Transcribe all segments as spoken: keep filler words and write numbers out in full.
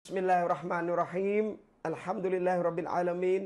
Bismillahirrahmanirrahim. Alhamdulillahirabbil alamin.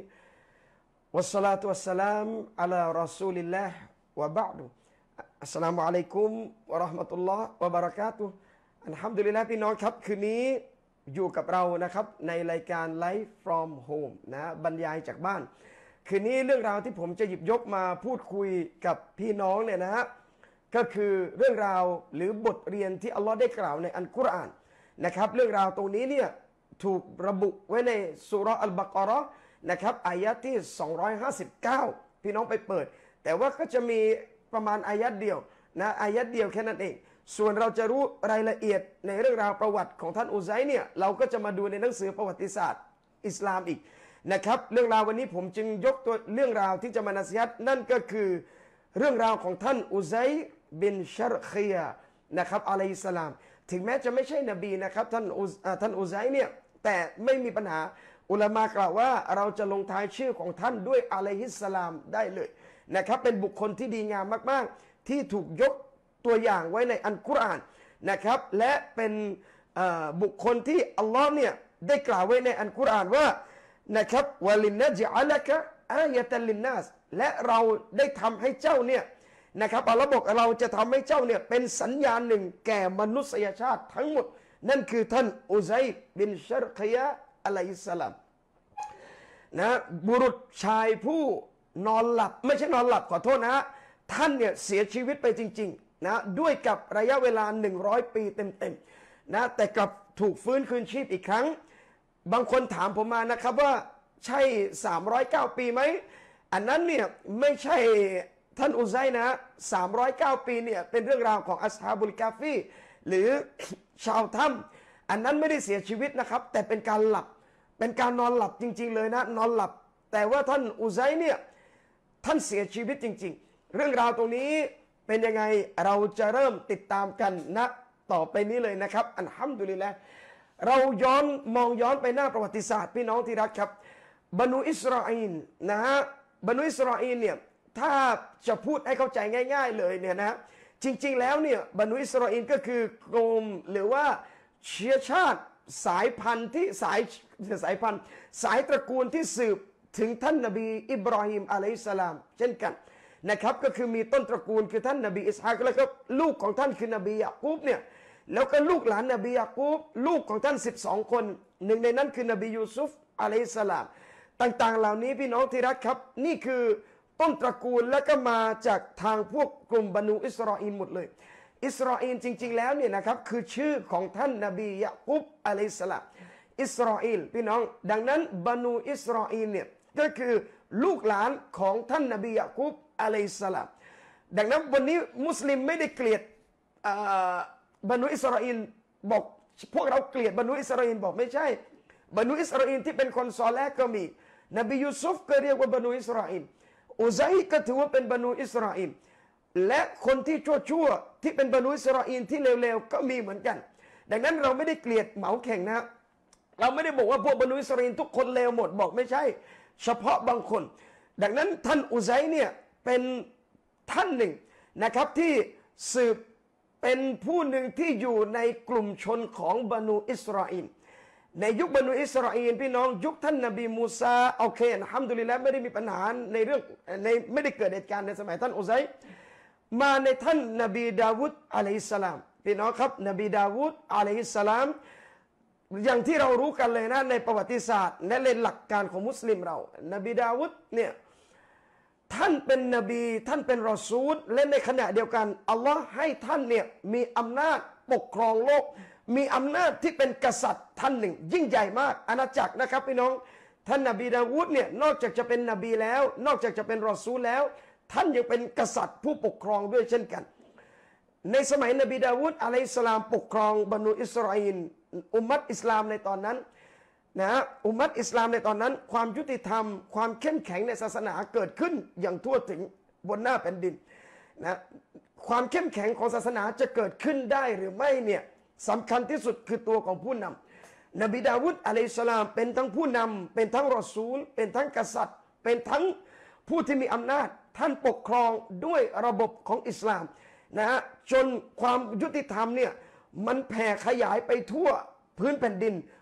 Wassalatu wassalam ala Rasulillah wa ba'du. Assalamualaikum warahmatullahi wabarakatuh. Alhamdulillah พี่น้องครับคืนนี้อยู่กับเรานะครับในรายการ Live from Home นะบรรยายจากบ้านคืนนี้เรื่องราวที่ผมจะหยิบยกมาพูดคุยกับพี่น้องเนี่ยนะฮะก็คือเรื่องราวหรือบทเรียนที่อัลลอฮ์ได้กล่าวในอัลกุรอานนะครับเรื่องราวตรงนี้เนี่ยถูกระบุไว้ในซูเราะห์อัลบะเกาะเราะห์นะครับอายะที่สองร้อยห้าสิบเก้าพี่น้องไปเปิดแต่ว่าก็จะมีประมาณอายะเดียวนะอายะเดียวแค่นั้นเองส่วนเราจะรู้รายละเอียดในเรื่องราวประวัติของท่านอุซัยเนี่ยเราก็จะมาดูในหนังสือประวัติศาสตร์อิสลามอีกนะครับเรื่องราววันนี้ผมจึงยกตัวเรื่องราวที่จะมานัสยัดนั่นก็คือเรื่องราวของท่านอุซัยบินชารคียะนะครับอะลัยฮิสสลามถึงแม้จะไม่ใช่นบีนะครับท่านอุท่านอุซัยเนี่ยแต่ไม่มีปัญหาอุลามะกล่าวว่าเราจะลงท้ายชื่อของท่านด้วยอะลัยฮิสสลามได้เลยนะครับเป็นบุคคลที่ดีงามมากๆที่ถูกยกตัวอย่างไว้ในอัลกุรอานนะครับและเป็นบุคคลที่อัลลอฮ์เนี่ยได้กล่าวไว้ในอัลกุรอานว่านะครับวะลินนะจอะละกะอายะตัลลินนัสและเราได้ทำให้เจ้าเนี่ยนะครับอัลลอฮ์บอกเราจะทำให้เจ้าเนี่ยเป็นสัญญาณหนึ่งแก่มนุษยชาติทั้งหมดนั่นคือท่านอุซัยบินชารคียะอะลัยฮิสสลามนะบุรุษชายผู้นอนหลับไม่ใช่นอนหลับขอโทษนะท่านเนี่ยเสียชีวิตไปจริงๆนะด้วยกับระยะเวลาหนึ่งร้อยปีเต็มๆนะแต่กลับถูกฟื้นคืนชีพอีกครั้งบางคนถามผมมานะครับว่าใช่สามร้อยเก้าปีไหมอันนั้นเนี่ยไม่ใช่ท่านอุซัยนะสามร้อยเก้าปีเนี่ยเป็นเรื่องราวของอัศฮาบุลกาฟีหรือชาวถ้ำอันนั้นไม่ได้เสียชีวิตนะครับแต่เป็นการหลับเป็นการนอนหลับจริงๆเลยนะนอนหลับแต่ว่าท่านอุซัยเนี่ยท่านเสียชีวิตจริงๆเรื่องราวตรงนี้เป็นยังไงเราจะเริ่มติดตามกันนะต่อไปนี้เลยนะครับอัลฮัมดุลิลละห์เราย้อนมองย้อนไปหน้าประวัติศาสตร์พี่น้องที่รักครับบรรดาอิสราเอลนะฮะบรรดาอิสราเอลเนี่ยถ้าจะพูดให้เข้าใจง่ายๆเลยเนี่ยนะจริงๆแล้วเนี่ยบรรดาอิสราเอลก็คือกลุ่มหรือว่าเชื้อชาติสายพันธุ์ที่สายสายพันธุ์สายตระกูลที่สืบถึงท่านนบีอิบราฮิมอะลัยฮิสสลามเช่นกันนะครับก็คือมีต้นตระกูลคือท่านนบีอิสฮากแล้วก็ลูกของท่านคือนบียะกูบเนี่ยแล้วก็ลูกหลานนบียะกูบลูกของท่านสิบสองคนหนึ่งในนั้นคือนบียูซุฟอะลัยฮิสสลามต่างๆเหล่านี้พี่น้องที่รักครับนี่คือต้นตระกูลและก็มาจากทางพวกกลุ่มบรรดาอิสราเอลหมดเลยอิสราเอลจริงๆแล้วเนี่ยนะครับคือชื่อของท่านนบียะกูบอะลัยฮิสสลามอิสราเอลพี่น้องดังนั้นบรรดาอิสราเอลเนี่ยก็คือลูกหลานของท่านนบียะกูบอะลัยฮิสสลามดังนั้นวันนี้มุสลิมไม่ได้เกลียดบรรดาอิสราเอลบอกพวกเราเกลียดบรรดาอิสราเอลบอกไม่ใช่บรรดาอิสราเอลที่เป็นคนซอเลห์ก็มีนบียูซุฟก็เรียกว่าบรรดาอิสราเอลอุซัยก็ถือว่าเป็นบรรดาอิสราเอลและคนที่ชั่วๆที่เป็นบรรดาอิสราเอลที่เลวๆก็มีเหมือนกันดังนั้นเราไม่ได้เกลียดเหมาแข่งนะเราไม่ได้บอกว่าพวกบรรดาอิสราเอลทุกคนเลวหมดบอกไม่ใช่เฉพาะบางคนดังนั้นท่านอุซัยเนี่ยเป็นท่านหนึ่งนะครับที่สืบเป็นผู้หนึ่งที่อยู่ในกลุ่มชนของบรรดาอิสราเอลในยุคบรรดาอิสราเอลพี่น้องยุคท่านนบีมูซาโอเคอัลฮัมดุลิลละห์ไม่ได้มีปัญหาในเรื่องในไม่ได้เกิดเหตุการณ์ในสมัยท่านอุซัยมาในท่านนบีดาวูดอะลัยฮิสสลามพี่น้องครับนบีดาวูดอะลัยฮิสสลามอย่างที่เรารู้กันเลยนะในประวัติศาสตร์และในหลักการของมุสลิมเรานบีดาวูดเนี่ยท่านเป็นนบีท่านเป็นรอซูลและในขณะเดียวกันอัลลอฮ์ให้ท่านเนี่ยมีอำนาจปกครองโลกมีอำนาจที่เป็นกษัตริย์ท่านหนึ่งยิ่งใหญ่มากอาณาจักรนะครับพี่น้องท่านนบีดาวูดเนี่ยนอกจากจะเป็นนบีแล้วนอกจากจะเป็นรอซูลแล้วท่านยังเป็นกษัตริย์ผู้ปกครองด้วยเช่นกันในสมัยนบีดาวูดอะลัยฮิสสลามปกครองบรรดาอิสราเอลอุมมัตอิสลามในตอนนั้นนะอุมมัตอิสลามในตอนนั้นความยุติธรรมความเข้มแข็งในศาสนาเกิดขึ้นอย่างทั่วถึงบนหน้าแผ่นดินนะความเข้มแข็งของศาสนาจะเกิดขึ้นได้หรือไม่เนี่ยสำคัญที่สุดคือตัวของผู้นำนบีดาวูดอะลัยฮิสสลามเป็นทั้งผู้นำเป็นทั้งรอซูลเป็นทั้งกษัตริย์เป็นทั้งผู้ที่มีอำนาจท่านปกครองด้วยระบบของอิสลามนะฮะจนความยุติธรรมเนี่ยมันแผ่ขยายไปทั่วพื้นแผ่นดิน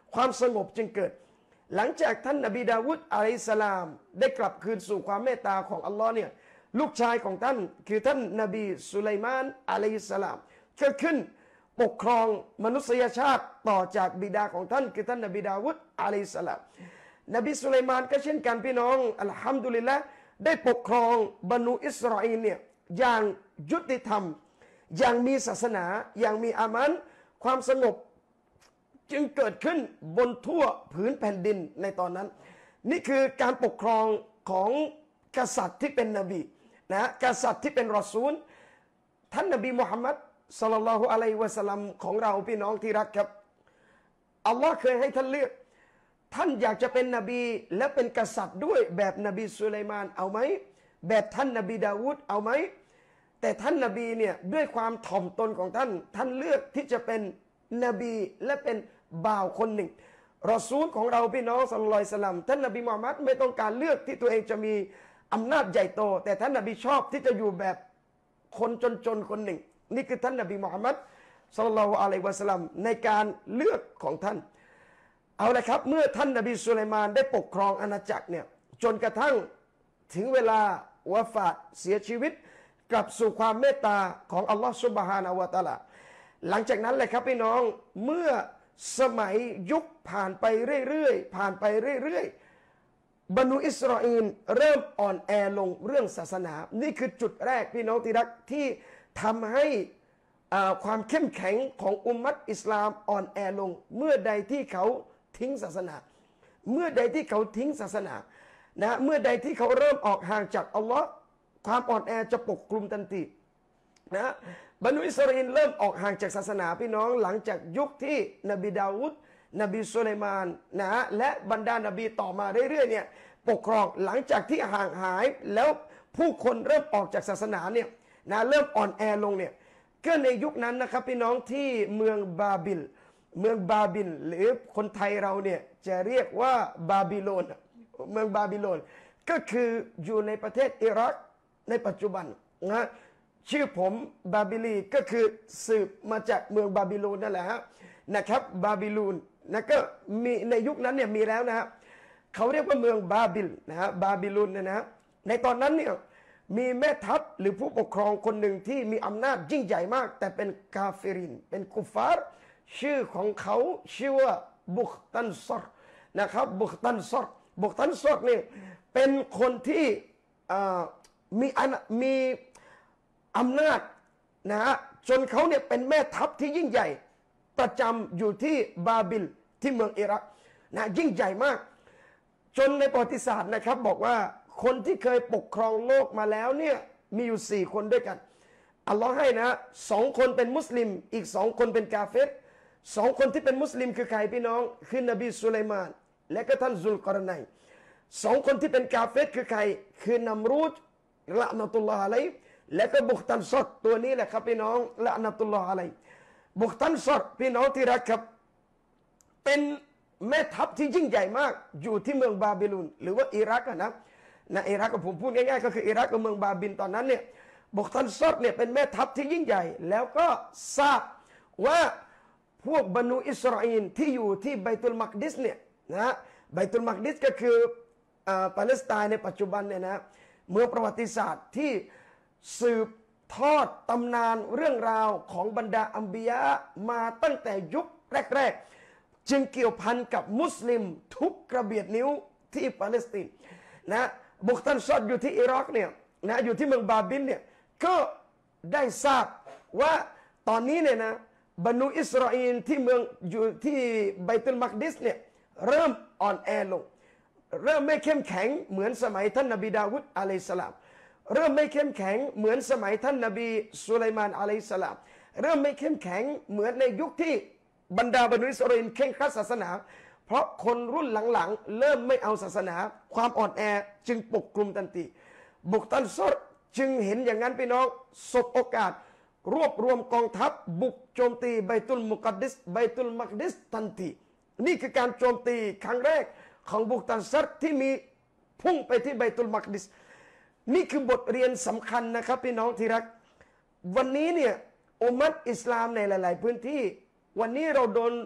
ความสงบจึงเกิดหลังจากท่านนบีดาวุดอะลัยฮิสสลามได้กลับคืนสู่ความเมตตาของอัลลอฮ์เนี่ยลูกชายของท่านคือท่านนบีสุไลมานอะลัยฮิสสลามก็ขึ้นปกครองมนุษยชาติต่อจากบิดาของท่านคือท่านนบีดาวุดอะลัยฮิสสลามนบีสุไลมานก็เช่นกันพี่น้องอัลฮัมดุลิลละห์ได้ปกครองบรรดาอิสราเอลเนี่ยอย่างยุติธรรมอย่างมีศาสนาอย่างมีอามันความสงบจึงเกิดขึ้นบนทั่วผืนแผ่นดินในตอนนั้นนี่คือการปกครองของกษัตริย์ที่เป็นนบีนะกษัตริย์ที่เป็นรอซูลท่านนบีมุฮัมมัดศ็อลลัลลอฮุอะลัยฮิวะซัลลัมของเราพี่น้องที่รักครับอัลลอฮ์เคยให้ท่านเลือกท่านอยากจะเป็นนบีและเป็นกษัตริย์ด้วยแบบนบีสุไลมานเอาไหมแบบท่านนบีดาวูดเอาไหมแต่ท่านนบีเนี่ยด้วยความถ่อมตนของท่านท่านเลือกที่จะเป็นนบีและเป็นบ่าวคนหนึ่งรอซูลของเราพี่น้องศ็อลลัลลอฮุอะลัยฮิวะซัลลัมท่านนบีมุฮัมมัดไม่ต้องการเลือกที่ตัวเองจะมีอำนาจใหญ่โตแต่ท่านนบีชอบที่จะอยู่แบบคนจนๆคนหนึ่งนี่คือท่านนบีมุฮัมมัดศ็อลลัลลอฮุอะลัยฮิวะซัลลัมในการเลือกของท่านเอาละครับเมื่อท่านนบีสุไลมานได้ปกครองอาณาจักรเนี่ยจนกระทั่งถึงเวลาวะฟาตเสียชีวิตกลับสู่ความเมตตาของอัลลอฮฺซุบฮานะฮูวะตะอาลาหลังจากนั้นเลยครับพี่น้องเมื่อสมัยยุคผ่านไปเรื่อยๆผ่านไปเรื่อยๆบรรดาอิสราเอลเริ่มอ่อนแอลงเรื่องศาสนานี่คือจุดแรกพี่น้องที่รักที่ทำให้ความเข้มแข็งของอุมมัตอิสลามอ่อนแอลงเมื่อใดที่เขาทิ้งศาสนาเมื่อใดที่เขาทิ้งศาสนานะเมื่อใดที่เขาเริ่มออกห่างจากอัลลอฮ์ความอ่อนแอจะปกคลุมทันทีนะบรรดาอิสราเอลเริ่มออกห่างจากศาสนาพี่น้องหลังจากยุคที่นบีดาวูดนบีสุไลมานนะและบรรดานบีต่อมาเรื่อยๆเนี่ยปกครองหลังจากที่ห่างหายแล้วผู้คนเริ่มออกจากศาสนาเนี่ยนะเริ่มอ่อนแอลงเนี่ยก็ในยุคนั้นนะครับพี่น้องที่เมืองบาบิลเมืองบาบิลหรือคนไทยเราเนี่ยจะเรียกว่าบาบิโลนเมืองบาบิโลนก็คืออยู่ในประเทศอิรักในปัจจุบันนะชื่อผมบาบิลีก็คือสืบมาจากเมืองบาบิโลนนั่นแหละฮะนะครับบาบิลูนนะก็มีในยุคนั้นเนี่ยมีแล้วนะฮะเขาเรียกว่าเมืองบาบิลนะฮะบาบิลูนนะฮะในตอนนั้นเนี่ยมีแม่ทัพหรือผู้ปกครองคนหนึ่งที่มีอำนาจยิ่งใหญ่มากแต่เป็นกาเฟรินเป็นกุฟาร์ชื่อของเขาชื่อว่าบุคตันซอรนะครับบุคตันซอรบุคตันซอรเนี่ยเป็นคนที่มีมีอำนาจนะฮะจนเขาเนี่ยเป็นแม่ทัพที่ยิ่งใหญ่ประจำอยู่ที่บาบิลที่เมืองอิรักนะยิ่งใหญ่มากจนในประวัติศาสตร์นะครับบอกว่าคนที่เคยปกครองโลกมาแล้วเนี่ยมีอยู่สี่คนด้วยกันอัลลอฮ์ให้นะสองคนเป็นมุสลิมอีกสองคนเป็นกาเฟรสองคนที่เป็นมุสลิมคือใครพี่น้องคือนบีสุไลมานและก็ท่านซุลกอรนัยสองคนที่เป็นกาเฟรคือใครคือนัมรูดละนะตุลลอฮ์อะลัยฮิและก็บุคตันซอดตัวนี้แหละครับพี่น้องละนะตุลลอฮ์อะลัยฮิบุคตันซอดพี่น้องที่รักครับเป็นแม่ทัพที่ยิ่งใหญ่มากอยู่ที่เมืองบาบิลูนหรือว่าอิรักนะนะอิรักก็ผมพูดง่ายๆก็คืออิรักกับเมืองบาบิลตอนนั้นเนี่ยบุคตันซอดเนี่ยเป็นแม่ทัพที่ยิ่งใหญ่แล้วก็ทราบว่าพวกบรรดาอิสราเอลที่อยู่ที่ไบตุลมักดิสเนี่ยนะไบตุลมักดิสก็คือปาเลสไตน์ในปัจจุบันเนี่ยนะเมืองประวัติศาสตร์ที่สืบทอดตำนานเรื่องราวของบรรดาอัมบิยะมาตั้งแต่ยุคแรกๆจึงเกี่ยวพันกับมุสลิมทุกกระเบียดนิ้วที่ปาเลสไตน์นะบุคตันซอดอยู่ที่อิรักเนี่ยนะอยู่ที่เมืองบาบิลเนี่ยก็ได้ทราบว่าตอนนี้เนี่ยนะบรรดาอิสราเอลที่เมืองอยู่ที่ไบตุลมักดิสเนี่ยเริ่มอ่อนแอลงเริ่มไม่เข้มแข็งเหมือนสมัยท่านนบีดาวุดอะลัยฮิสสลามเริ่มไม่เข้มแข็งเหมือนสมัยท่านนบีสุไลมานอะลัยฮิสสลามเริ่มไม่เข้มแข็งเหมือนในยุคที่บรรดาบรรดาอิสราเอลเคร่งครัดศาสนาเพราะคนรุ่นหลังๆเริ่มไม่เอาศาสนาความอ่อนแอจึงปกคลุมทันทีบุคตันซอดจึงเห็นอย่างนั้นพี่น้องสบโอกาสรวบรวมกองทัพบุกโจมตีไบตุลมุกัดดิสไบตุลมักดิสทันทีนี่คือการโจมตีครั้งแรกของบุคตันซอดที่มีพุ่งไปที่ไบตุลมักดิสนี่คือบทเรียนสำคัญนะครับพี่น้องที่รักวันนี้เนี่ยอุมมัตอิสลามในหลายๆพื้นที่วันนี้เราโดน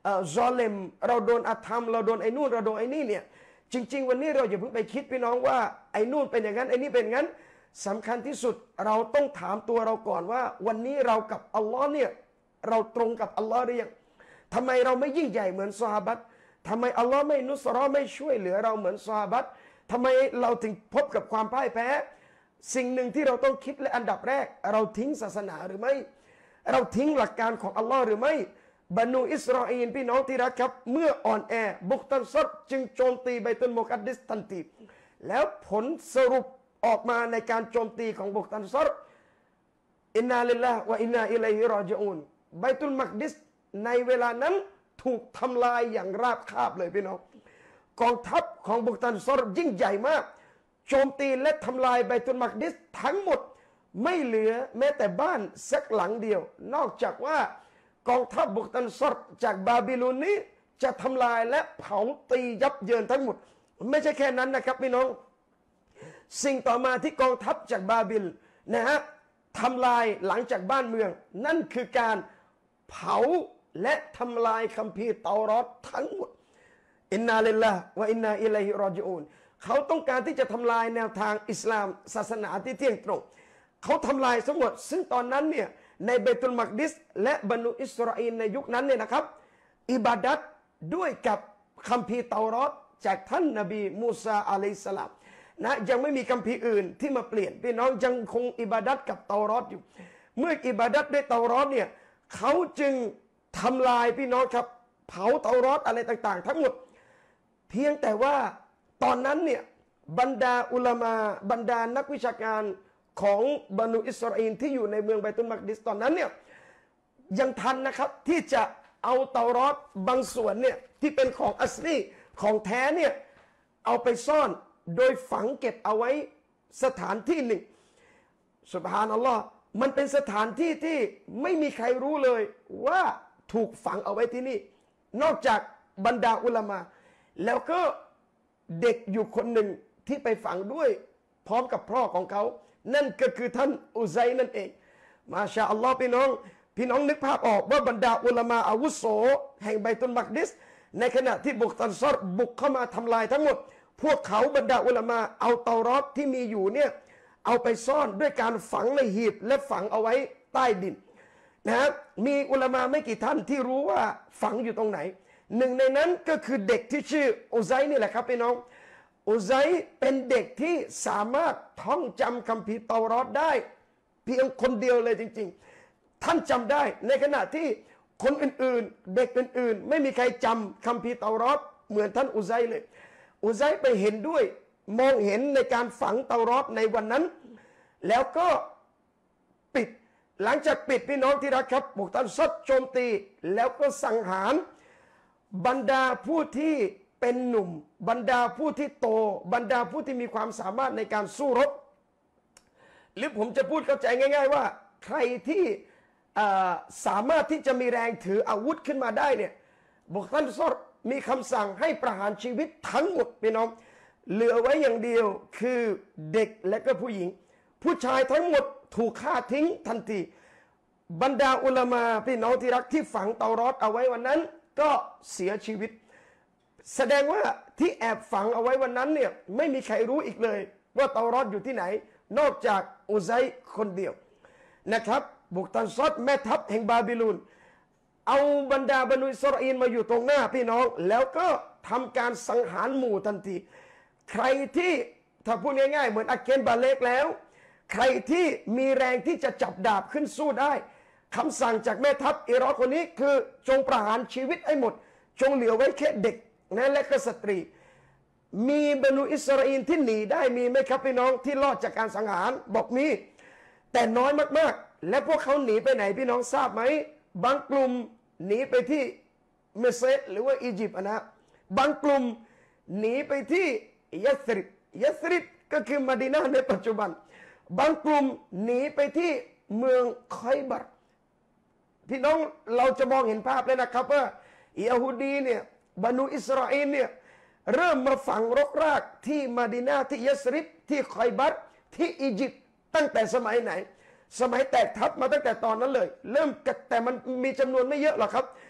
ซอเลมเราโดนอาธรรมเราโดนไอ้นู่นเราโดนไอ้นี่เนี่ยจริงๆวันนี้เราอย่าเพิ่งไปคิดพี่น้องว่าไอ้นู่นเป็นอย่างนั้นไอ้นี่เป็นอย่างนั้นสำคัญที่สุดเราต้องถามตัวเราก่อนว่าวันนี้เรากับอัลลอฮ์เนี่ยเราตรงกับอัลลอฮ์หรือยังทำไมเราไม่ยิ่งใหญ่เหมือนซอฮาบะห์ทำไมอัลลอฮ์ไม่นุสเราะห์ไม่ช่วยเหลือเราเหมือนซอฮาบะห์ทำไมเราถึงพบกับความพ่ายแพ้สิ่งหนึ่งที่เราต้องคิดและอันดับแรกเราทิ้งศาสนาหรือไม่เราทิ้งหลักการของอัลลอฮ์หรือไม่บรรนูอิสราเอลพี่น้องที่รักครับเมื่ออ่อนแอบุกตันซดจึงโจมตีไบตุลมุกัดดิสทันทีแล้วผลสรุปออกมาในการโจมตีของบุกตันซดอินนาลิลลาฮ์วะอินนาอิลัยฮิรอญิอูนไบตุลมักดิสในเวลานั้นถูกทำลายอย่างราบคาบเลยพี่น้องกองทัพของบุกตันซดยิ่งใหญ่มากโจมตีและทำลายไบตุลมักดิสทั้งหมดไม่เหลือแม้แต่บ้านสักหลังเดียวนอกจากว่ากองทัพบุกตันซดจากบาบิโลนนี้จะทำลายและเผาตียับเยินทั้งหมดไม่ใช่แค่นั้นนะครับพี่น้องสิ่งต่อมาที่กองทัพจากบาบิลนะฮะทำลายหลังจากบ้านเมืองนั่นคือการเผาและทำลายคัมภีร์เตารอดทั้งหมดอินนาลิลลาฮ์วะอินนาอิลัยฮิรอญิอูนเขาต้องการที่จะทำลายแนวทางอิสลามศาสนาที่เที่ยงตรงเขาทำลายทั้งหมดซึ่งตอนนั้นเนี่ยในเบตุลมักดิสและบรรดาอิสราเอลในยุคนั้นเนี่ยนะครับอิบาดัตด้วยกับคัมภีร์เตารอดจากท่านนบีมูซาอะลัยฮิสสลามนะยังไม่มีคัมภีร์อื่นที่มาเปลี่ยนพี่น้องยังคงอิบาดัตกับเตารอดอยู่เมื่ออิบาดัตด้วยเตารอดเนี่ยเขาจึงทำลายพี่น้องครับเผาเตารอดอะไรต่างๆทั้งหมดเพียงแต่ว่าตอนนั้นเนี่ยบรรดาอุลามาบรรดานักวิชาการของบรรดาอิสราเอลที่อยู่ในเมืองไบตุลมักดิสตอนนั้นเนี่ยยังทันนะครับที่จะเอาเตารอดบางส่วนเนี่ยที่เป็นของอัสลีของแท้เนี่ยเอาไปซ่อนโดยฝังเก็บเอาไว้สถานที่หนึ่งซุบฮานัลลอฮ์มันเป็นสถานที่ที่ไม่มีใครรู้เลยว่าถูกฝังเอาไว้ที่นี่นอกจากบรรดาอุลามาแล้วก็เด็กอยู่คนหนึ่งที่ไปฝังด้วยพร้อมกับพ่อของเขานั่นก็คือท่านอุซัยนั่นเองมาชาอัลลอฮ์พี่น้องพี่น้องนึกภาพออกว่าบรรดาอุลามาอาวุโสแห่งไบตุลมักดิสในขณะที่บุกตันซอดบุกเข้ามาทำลายทั้งหมดพวกเขาบรรดาอุลามาเอาเตารอดที่มีอยู่เนี่ยเอาไปซ่อนด้วยการฝังในหีบและฝังเอาไว้ใต้ดินนะครับมีอุลามาไม่กี่ท่านที่รู้ว่าฝังอยู่ตรงไหนหนึ่งในนั้นก็คือเด็กที่ชื่ออุซัยนี่แหละครับพี่น้องอุซัยเป็นเด็กที่สามารถท่องจำคัมภีร์เตารอดได้เพียงคนเดียวเลยจริงๆท่านจำได้ในขณะที่คนอื่นๆเด็กอื่นๆไม่มีใครจำคัมภีร์เตารอดเหมือนท่านอุซัยเลยอุซัยไปเห็นด้วยมองเห็นในการฝังเตารอดในวันนั้นแล้วก็ปิดหลังจากปิดพี่น้องที่รักครับบุกตันซอดโจมตีแล้วก็สังหารบรรดาผู้ที่เป็นหนุ่มบรรดาผู้ที่โตบรรดาผู้ที่มีความสามารถในการสู้รบหรือผมจะพูดเข้าใจง่ายๆว่าใครที่สามารถที่จะมีแรงถืออาวุธขึ้นมาได้เนี่ยบุกตันซอดมีคำสั่งให้ประหารชีวิตทั้งหมดพี่น้องเหลือไว้อย่างเดียวคือเด็กและก็ผู้หญิงผู้ชายทั้งหมดถูกฆ่าทิ้งทันทีบรรดาอุลามาพี่น้องที่รักที่ฝังเตารอดเอาไว้วันนั้นก็เสียชีวิตแสดงว่าที่แอบฝังเอาไว้วันนั้นเนี่ยไม่มีใครรู้อีกเลยว่าเตารอดอยู่ที่ไหนนอกจากอุซัยคนเดียวนะครับบุกตันซอดแม่ทัพแห่งบาบิโลนเอาบรรดาบรรดาอิสราเอลมาอยู่ตรงหน้าพี่น้องแล้วก็ทำการสังหารหมู่ทันทีใครที่ถ้าพูดง่ายๆเหมือนอาเกนบาเล็กแล้วใครที่มีแรงที่จะจับดาบขึ้นสู้ได้คำสั่งจากแม่ทัพอิรักคนนี้คือจงประหารชีวิตให้หมดจงเหลือไว้แค่เด็กนะและก็สตรีมีบรรดาอิสราเอลที่หนีได้มีไหมครับพี่น้องที่รอดจากการสังหารบอกมีแต่น้อยมากๆและพวกเขาหนีไปไหนพี่น้องทราบไหมบางกลุ่มหนีไปที่เมเซหรือว่าอียิปต์นะบางกลุ่มหนีไปที่ยัสริบยัสริบก็คือมะดีนะห์ในปัจจุบันบางกลุ่มหนีไปที่เมืองคอยบัรพี่น้องเราจะมองเห็นภาพเลยนะครับว่ายะฮูดีเนี่ยบรรดาอิสราเอลเนี่ยเริ่มมาฝังรกรากที่มะดีนะห์ที่ยัสริบที่คอยบัรที่อียิปต์ตั้งแต่สมัยไหนสมัยแตกทัพมาตั้งแต่ตอนนั้นเลยเริ่มแต่มันมีจำนวนไม่เยอะหรอกครับ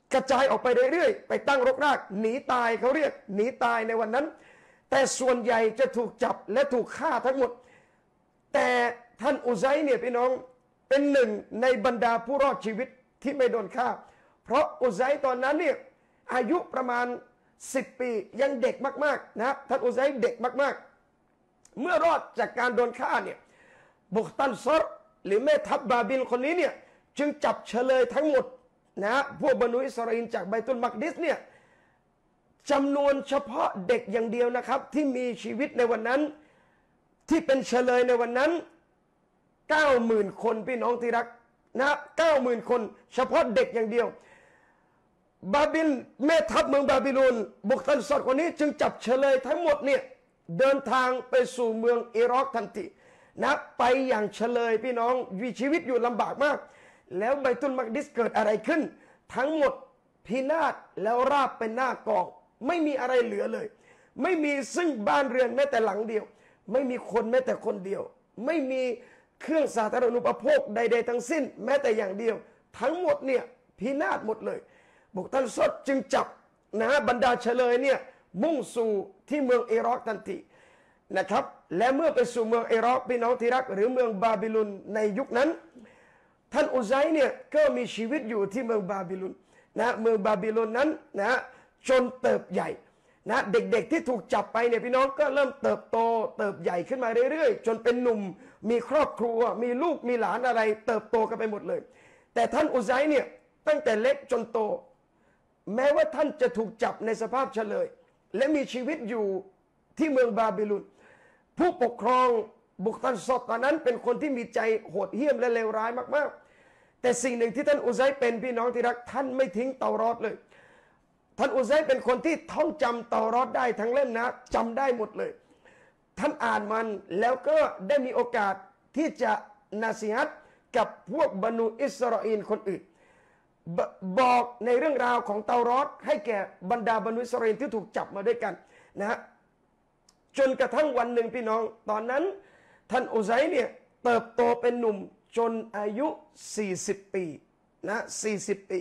กระจายออกไปเรื่อยๆไปตั้งรกรากหนีตายเขาเรียกหนีตายในวันนั้นแต่ส่วนใหญ่จะถูกจับและถูกฆ่าทั้งหมดแต่ท่านอุไซเนี่ยพี่น้องเป็นหนึ่งในบรรดาผู้รอดชีวิตที่ไม่โดนฆ่าเพราะอุไซตอนนั้นเนี่ยอายุประมาณสิบปียังเด็กมากๆนะท่านอุไซเด็กมากๆเมื่อรอดจากการโดนฆ่าเนี่ยบุคตันซอรหรือแม่ทัพบาบิลคนนี้เนี่ยจึงจับเฉลยทั้งหมดนะพวกบรรดาอิสราเอลจากไบตุลมักดิสเนี่ยจำนวนเฉพาะเด็กอย่างเดียวนะครับที่มีชีวิตในวันนั้นที่เป็นเฉลยในวันนั้นเก้าหมื่นคนพี่น้องที่รักนะเก้าหมื่นคนเฉพาะเด็กอย่างเดียวบาบิลแม่ทัพเมืองบาบิโลนบุกตันซอดคนนี้จึงจับเฉลยทั้งหมดเนี่ยเดินทางไปสู่เมืองอิรักทันทีนะไปอย่างเฉลยพี่น้องมีชีวิตอยู่ลำบากมากแล้วไบตุลมักดิสเกิดอะไรขึ้นทั้งหมดพินาศแล้วราบเป็นหน้ากองไม่มีอะไรเหลือเลยไม่มีซึ่งบ้านเรือนแม้แต่หลังเดียวไม่มีคนแม้แต่คนเดียวไม่มีเครื่องสาธารณูปโภคใดๆทั้งสิ้นแม้แต่อย่างเดียวทั้งหมดเนี่ยพินาศหมดเลยบุกตันซอดจึงจับนะบรรดาเฉลยเนี่ยมุ่งสู่ที่เมืองอิรักทันทีนะครับและเมื่อไปสู่เมืองอิรักพี่น้องที่รักหรือเมืองบาบิโลนในยุคนั้นท่านอุไซเนี่ยก็มีชีวิตอยู่ที่เมืองบาบิโลนนะเมืองบาบิโลนนั้นนะจนเติบใหญ่นะเด็กๆที่ถูกจับไปเนี่ยพี่น้องก็เริ่มเติบโตเติบใหญ่ขึ้นมาเรื่อยๆจนเป็นหนุ่มมีครอบครัวมีลูกมีหลานอะไรเติบโตกันไปหมดเลยแต่ท่านอุไซเนี่ยตั้งแต่เล็กจนโตแม้ว่าท่านจะถูกจับในสภาพเฉลยและมีชีวิตอยู่ที่เมืองบาบิโลนผู้ปกครองบุคตันซอดตอนนั้นเป็นคนที่มีใจโหดเหี้ยมและเลวร้ายมากๆแต่สิ่งหนึ่งที่ท่านอุไซเป็นพี่น้องที่รักท่านไม่ทิ้งเตารอดเลยท่านอุไซเป็นคนที่ท่องจำเตารอดได้ทั้งเล่มนะจำได้หมดเลยท่านอ่านมันแล้วก็ได้มีโอกาสที่จะนาซีฮัตกับพวกบรรดาอิสราเอลคนอื่นบอกในเรื่องราวของเตารอดให้แก่บรรดาบรรดาอิสราเอลที่ถูกจับมาด้วยกันนะจนกระทั่งวันหนึ่งพี่น้องตอนนั้นท่านอุไซเนี่ยเติบโตเป็นหนุ่มจนอายุสี่สิบปีนะสี่สิบปี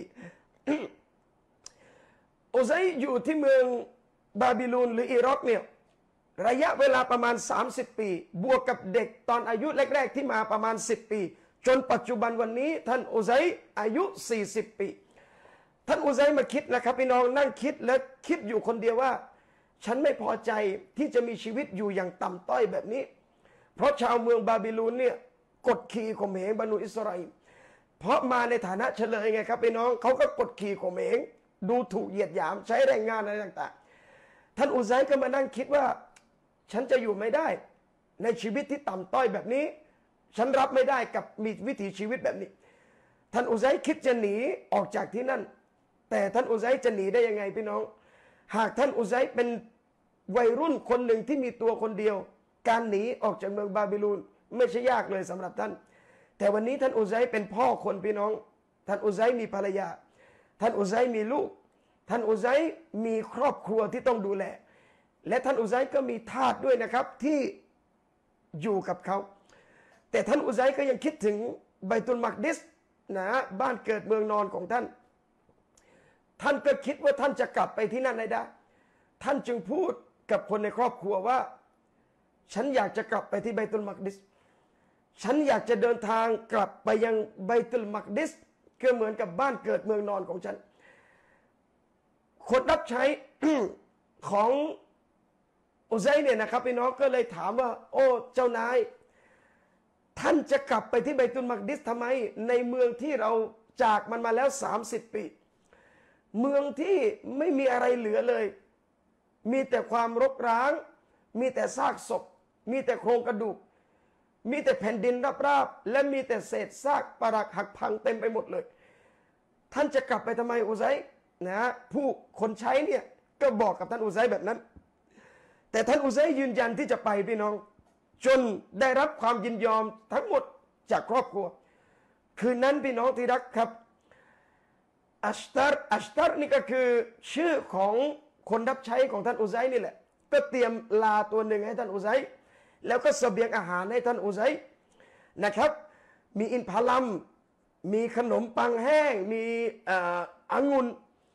อุไซอยู่ที่เมืองบาบิโลนหรืออิรักเนี่ยระยะเวลาประมาณสามสิบปีบวกกับเด็กตอนอายุแรกๆที่มาประมาณสิบปีจนปัจจุบันวันนี้ท่านอุไซอายุสี่สิบปีท่านอุไซมาคิดนะครับพี่น้องนั่งคิดและคิดอยู่คนเดียวว่าฉันไม่พอใจที่จะมีชีวิตอยู่อย่างต่ำต้อยแบบนี้เพราะชาวเมืองบาบิโลนเนี่ยกดขี่ข่มเหงบรรดาอิสราเอลเพราะมาในฐานะเฉลยไงครับพี่น้องเขาก็กดขี่ข่มเหงดูถูกเหยียดหยามใช้แรงงานอะไรต่างๆท่านอุไซก็มานั่งคิดว่าฉันจะอยู่ไม่ได้ในชีวิตที่ต่ำต้อยแบบนี้ฉันรับไม่ได้กับมีวิถีชีวิตแบบนี้ท่านอุไซคิดจะหนีออกจากที่นั่นแต่ท่านอุไซจะหนีได้ยังไงพี่น้องหากท่านอุไซเป็นวัยรุ่นคนหนึ่งที่มีตัวคนเดียวการหนีออกจากเมืองบาบิโลนไม่ใช่ยากเลยสำหรับท่านแต่วันนี้ท่านอุไซเป็นพ่อคนพี่น้องท่านอุไซมีภรรยาท่านอุไซมีลูกท่านอุไซมีครอบครัวที่ต้องดูแลและท่านอุไซก็มีทาสด้วยนะครับที่อยู่กับเขาแต่ท่านอุไซก็ยังคิดถึงไบตุลมักดิสนะบ้านเกิดเมืองนอนของท่านท่านก็คิดว่าท่านจะกลับไปที่นั่นได้ท่านจึงพูดกับคนในครอบครัวว่าฉันอยากจะกลับไปที่ไบตุลมักดิสฉันอยากจะเดินทางกลับไปยังไบตุลมักดิสก็เหมือนกับบ้านเกิดเมืองนอนของฉันคนรับใช้ ของอุไซเนี่ยนะครับพี่น้องก็เลยถามว่าโอ้เจ้านายท่านจะกลับไปที่ไบตุลมักดิสทำไมในเมืองที่เราจากมันมาแล้วสามสิบปีเมืองที่ไม่มีอะไรเหลือเลยมีแต่ความรกร้างมีแต่ซากศพมีแต่โครงกระดูกมีแต่แผ่นดินราบๆและมีแต่เศษซากปรักหักพังเต็มไปหมดเลยท่านจะกลับไปทำไมอุไซนะผู้คนใช้เนี่ยก็บอกกับท่านอุไซแบบนั้นแต่ท่านอุไซยืนยันที่จะไปพี่น้องจนได้รับความยินยอมทั้งหมดจากครอบครัวคืนนั้นพี่น้องที่รักครับอัชตาร์อัชตาร์นี่ก็คือชื่อของคนรับใช้ของท่านอุไซนี่แหละก็เตรียมลาตัวหนึ่งให้ท่านอุไซแล้วก็เสบียงอาหารให้ท่านอุไซนะครับมีอินทผลัมมีขนมปังแห้งมีองุ่น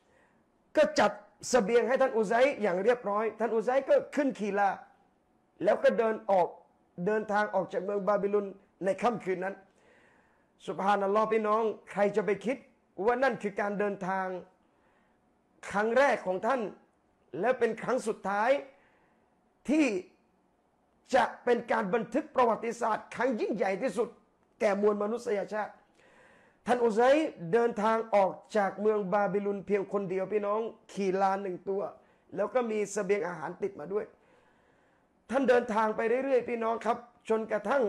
ก็จัดเสบียงให้ท่านอุไซอย่างเรียบร้อยท่านอุไซก็ขึ้นขี่ลาแล้วก็เดินออกเดินทางออกจากเมืองบาบิลุนในค่ำคืนนั้นซุบฮานัลลอฮ์พี่น้องใครจะไปคิดว่านั่นคือการเดินทางครั้งแรกของท่านและเป็นครั้งสุดท้ายที่จะเป็นการบันทึกประวัติศาสตร์ครั้งยิ่งใหญ่ที่สุดแก่มวลมนุษยชาติท่านอุไซเดินทางออกจากเมืองบาบิลุนเพียงคนเดียวพี่น้องขี่ลาหนึ่งตัวแล้วก็มีเสบียงอาหารติดมาด้วยท่านเดินทางไปเรื่อยๆพี่น้องครับจนกระทั่ง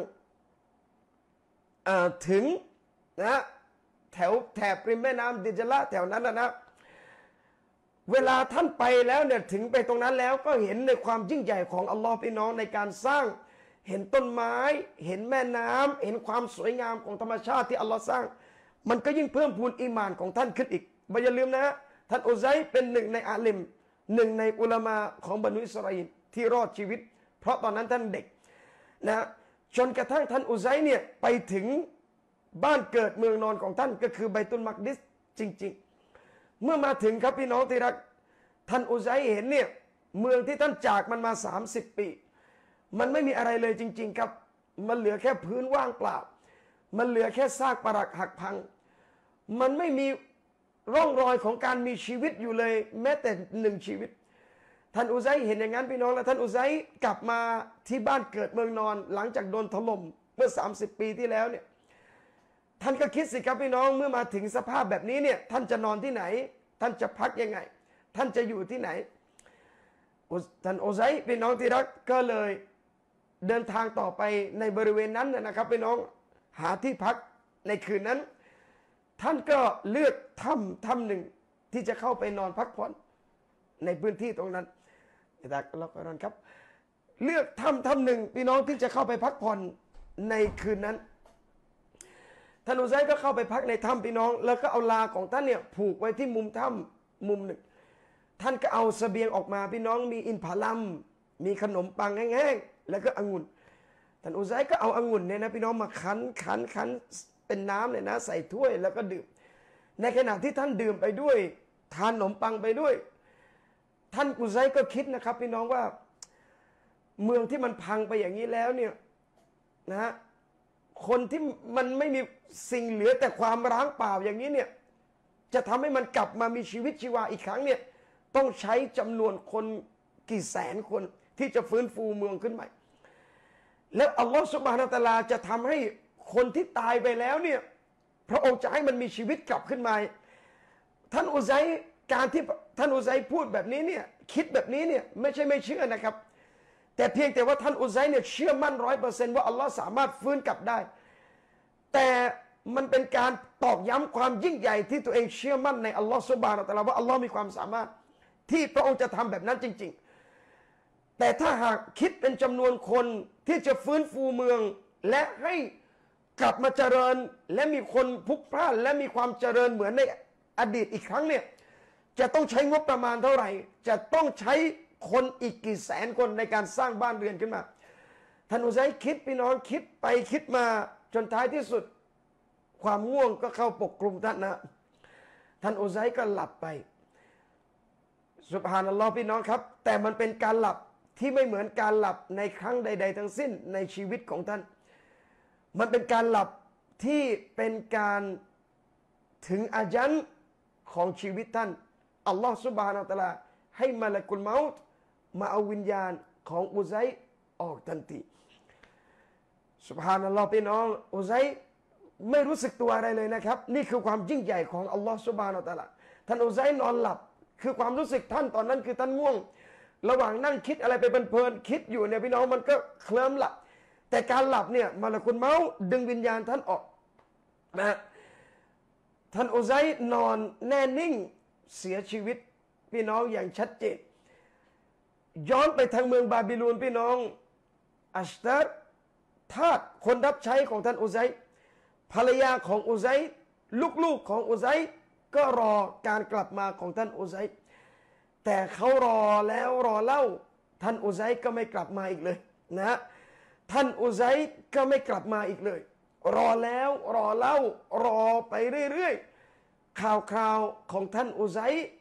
ถึงนะแถวแถบริมแม่น้ำดิจละแถวนั้นนะนะเวลาท่านไปแล้วเนี่ยถึงไปตรงนั้นแล้วก็เห็นในความยิ่งใหญ่ของอัลลอฮ์พี่น้องในการสร้างเห็นต้นไม้เห็นแม่น้ำเห็นความสวยงามของธรรมชาติที่อัลลอฮ์สร้างมันก็ยิ่งเพิ่มพูนอีหม่านของท่านขึ้นอีกอย่าลืมนะท่านอุไซเป็นหนึ่งในอาลิมหนึ่งในอุลามะของบรรดาอิสราเอลที่รอดชีวิตเพราะตอนนั้นท่านเด็กนะจนกระทั่งท่านอุไซเนี่ยไปถึงบ้านเกิดเมืองนอนของท่านก็คือไบตุลมักดิสจริงๆเมื่อมาถึงครับพี่น้องที่รักท่านอุไซเห็นเนี่ยเมืองที่ท่านจากมันมาสามสิบปีมันไม่มีอะไรเลยจริงๆครับมันเหลือแค่พื้นว่างเปล่ามันเหลือแค่ซากปรักหักพังมันไม่มีร่องรอยของการมีชีวิตอยู่เลยแม้แต่หนึ่งชีวิตท่านอุไซเห็นอย่างนั้นพี่น้องแล้วท่านอุไซกลับมาที่บ้านเกิดเมืองนอนหลังจากโดนถล่มเมื่อสามสิบปีที่แล้วเนี่ยท่านก็คิดสิครับพี่น้องเมื่อมาถึงสภาพแบบนี้เนี่ยท่านจะนอนที่ไหนท่านจะพักยังไงท่านจะอยู่ที่ไหนท่านอุไซพี่น้องที่รักก็เลยเดินทางต่อไปในบริเวณนั้นนะครับพี่น้องหาที่พักในคืนนั้นท่านก็เลือกถ้ำถ้ำหนึ่งที่จะเข้าไปนอนพักผ่อนในพื้นที่ตรงนั้นแต่เราก็นอนครับเลือกถ้ำถ้ำหนึ่งพี่น้องที่จะเข้าไปพักผ่อนในคืนนั้นท่านอุไซก็เข้าไปพักในถ้ำพี่น้องแล้วก็เอาลาของท่านเนี่ยผูกไว้ที่มุมถ้ำมุมหนึ่งท่านก็เอาเสบียงออกมาพี่น้องมีอินผลัมมีขนมปังแห้งๆแล้วก็องุ่นท่านอุไซก็เอาองุ่นเนี่ยนะพี่น้องมาคั้นคั้นคั้นเป็นน้ำเนี่ยนะใส่ถ้วยแล้วก็ดื่มในขณะที่ท่านดื่มไปด้วยทานขนมปังไปด้วยท่านอุไซก็คิดนะครับพี่น้องว่าเมืองที่มันพังไปอย่างนี้แล้วเนี่ยนะฮะคนที่มันไม่มีสิ่งเหลือแต่ความร้างเปล่าอย่างนี้เนี่ยจะทำให้มันกลับมามีชีวิตชีวาอีกครั้งเนี่ยต้องใช้จำนวนคนกี่แสนคนที่จะฟื้นฟูเมืองขึ้นใหม่แล้วอัลลอฮฺซุบฮานะฮูวะตะอาลาจะทำให้คนที่ตายไปแล้วเนี่ยพระองค์จะให้มันมีชีวิตกลับขึ้นมาท่านอุไซการที่ท่านอุไซพูดแบบนี้เนี่ยคิดแบบนี้เนี่ยไม่ใช่ไม่เชื่อนะครับแต่เพียงแต่ว่าท่านอุไซเนี่ยเชื่อมั่นร้อยเปอร์เซนต์ว่าอัลลอฮ์สามารถฟื้นกลับได้แต่มันเป็นการตอกย้ำความยิ่งใหญ่ที่ตัวเองเชื่อมั่นในอัลลอฮ์ซุบฮานะฮูวะตะอาลาว่าอัลลอฮ์มีความสามารถที่พระองค์จะทำแบบนั้นจริงๆแต่ถ้าหากคิดเป็นจำนวนคนที่จะฟื้นฟูเมืองและให้กลับมาเจริญและมีคนพลุกพล่านและมีความเจริญเหมือนในอดีตอีกครั้งเนี่ยจะต้องใช้งบประมาณเท่าไหร่จะต้องใช้คนอีกกี่แสนคนในการสร้างบ้านเรือนขึ้นมาท่านอุไซคิดพี่น้องคิดไปคิดมาจนท้ายที่สุดความง่วงก็เข้าปกคลุมท่านนะท่านอุไซก็หลับไปซุบฮานัลลอฮ์พี่น้องครับแต่มันเป็นการหลับที่ไม่เหมือนการหลับในครั้งใดๆทั้งสิ้นในชีวิตของท่านมันเป็นการหลับที่เป็นการถึงอาญันของชีวิตท่านอัลลอฮ์ซุบฮานะฮูวะตะอาลาให้มะลากุลเมาต์มาเอาวิญญาณของอุไซออกทันทีซุบฮานัลลอฮ์พี่น้องอุไซไม่รู้สึกตัวอะไรเลยนะครับนี่คือความยิ่งใหญ่ของอัลลอฮ์ซุบฮานะฮูวะตะอาลาท่านอุไซนอนหลับคือความรู้สึกท่านตอนนั้นคือท่านง่วงระหว่างนั่งคิดอะไรไปเพลินๆคิดอยู่เนี่ยพี่น้องมันก็เคลิ้มหลับแต่การหลับเนี่ยมาละกุลเมาส์ดึงวิญญาณท่านออกนะท่านอุไซนอนแน่นิ่งเสียชีวิตพี่น้องอย่างชัดเจนย้อนไปทางเมืองบาบิลูนพี่น้องอัชตัรทาสคนรับใช้ของท่านอุไซภรรยาของอุไซลูกๆของอุไซก็รอการกลับมาของท่านอุไซแต่เขารอแล้วรอเล่าท่านอุไซก็ไม่กลับมาอีกเลยนะท่านอุไซก็ไม่กลับมาอีกเลยรอแล้วรอเล่ารอไปเรื่อยๆข่าวคราวของท่านอุไซ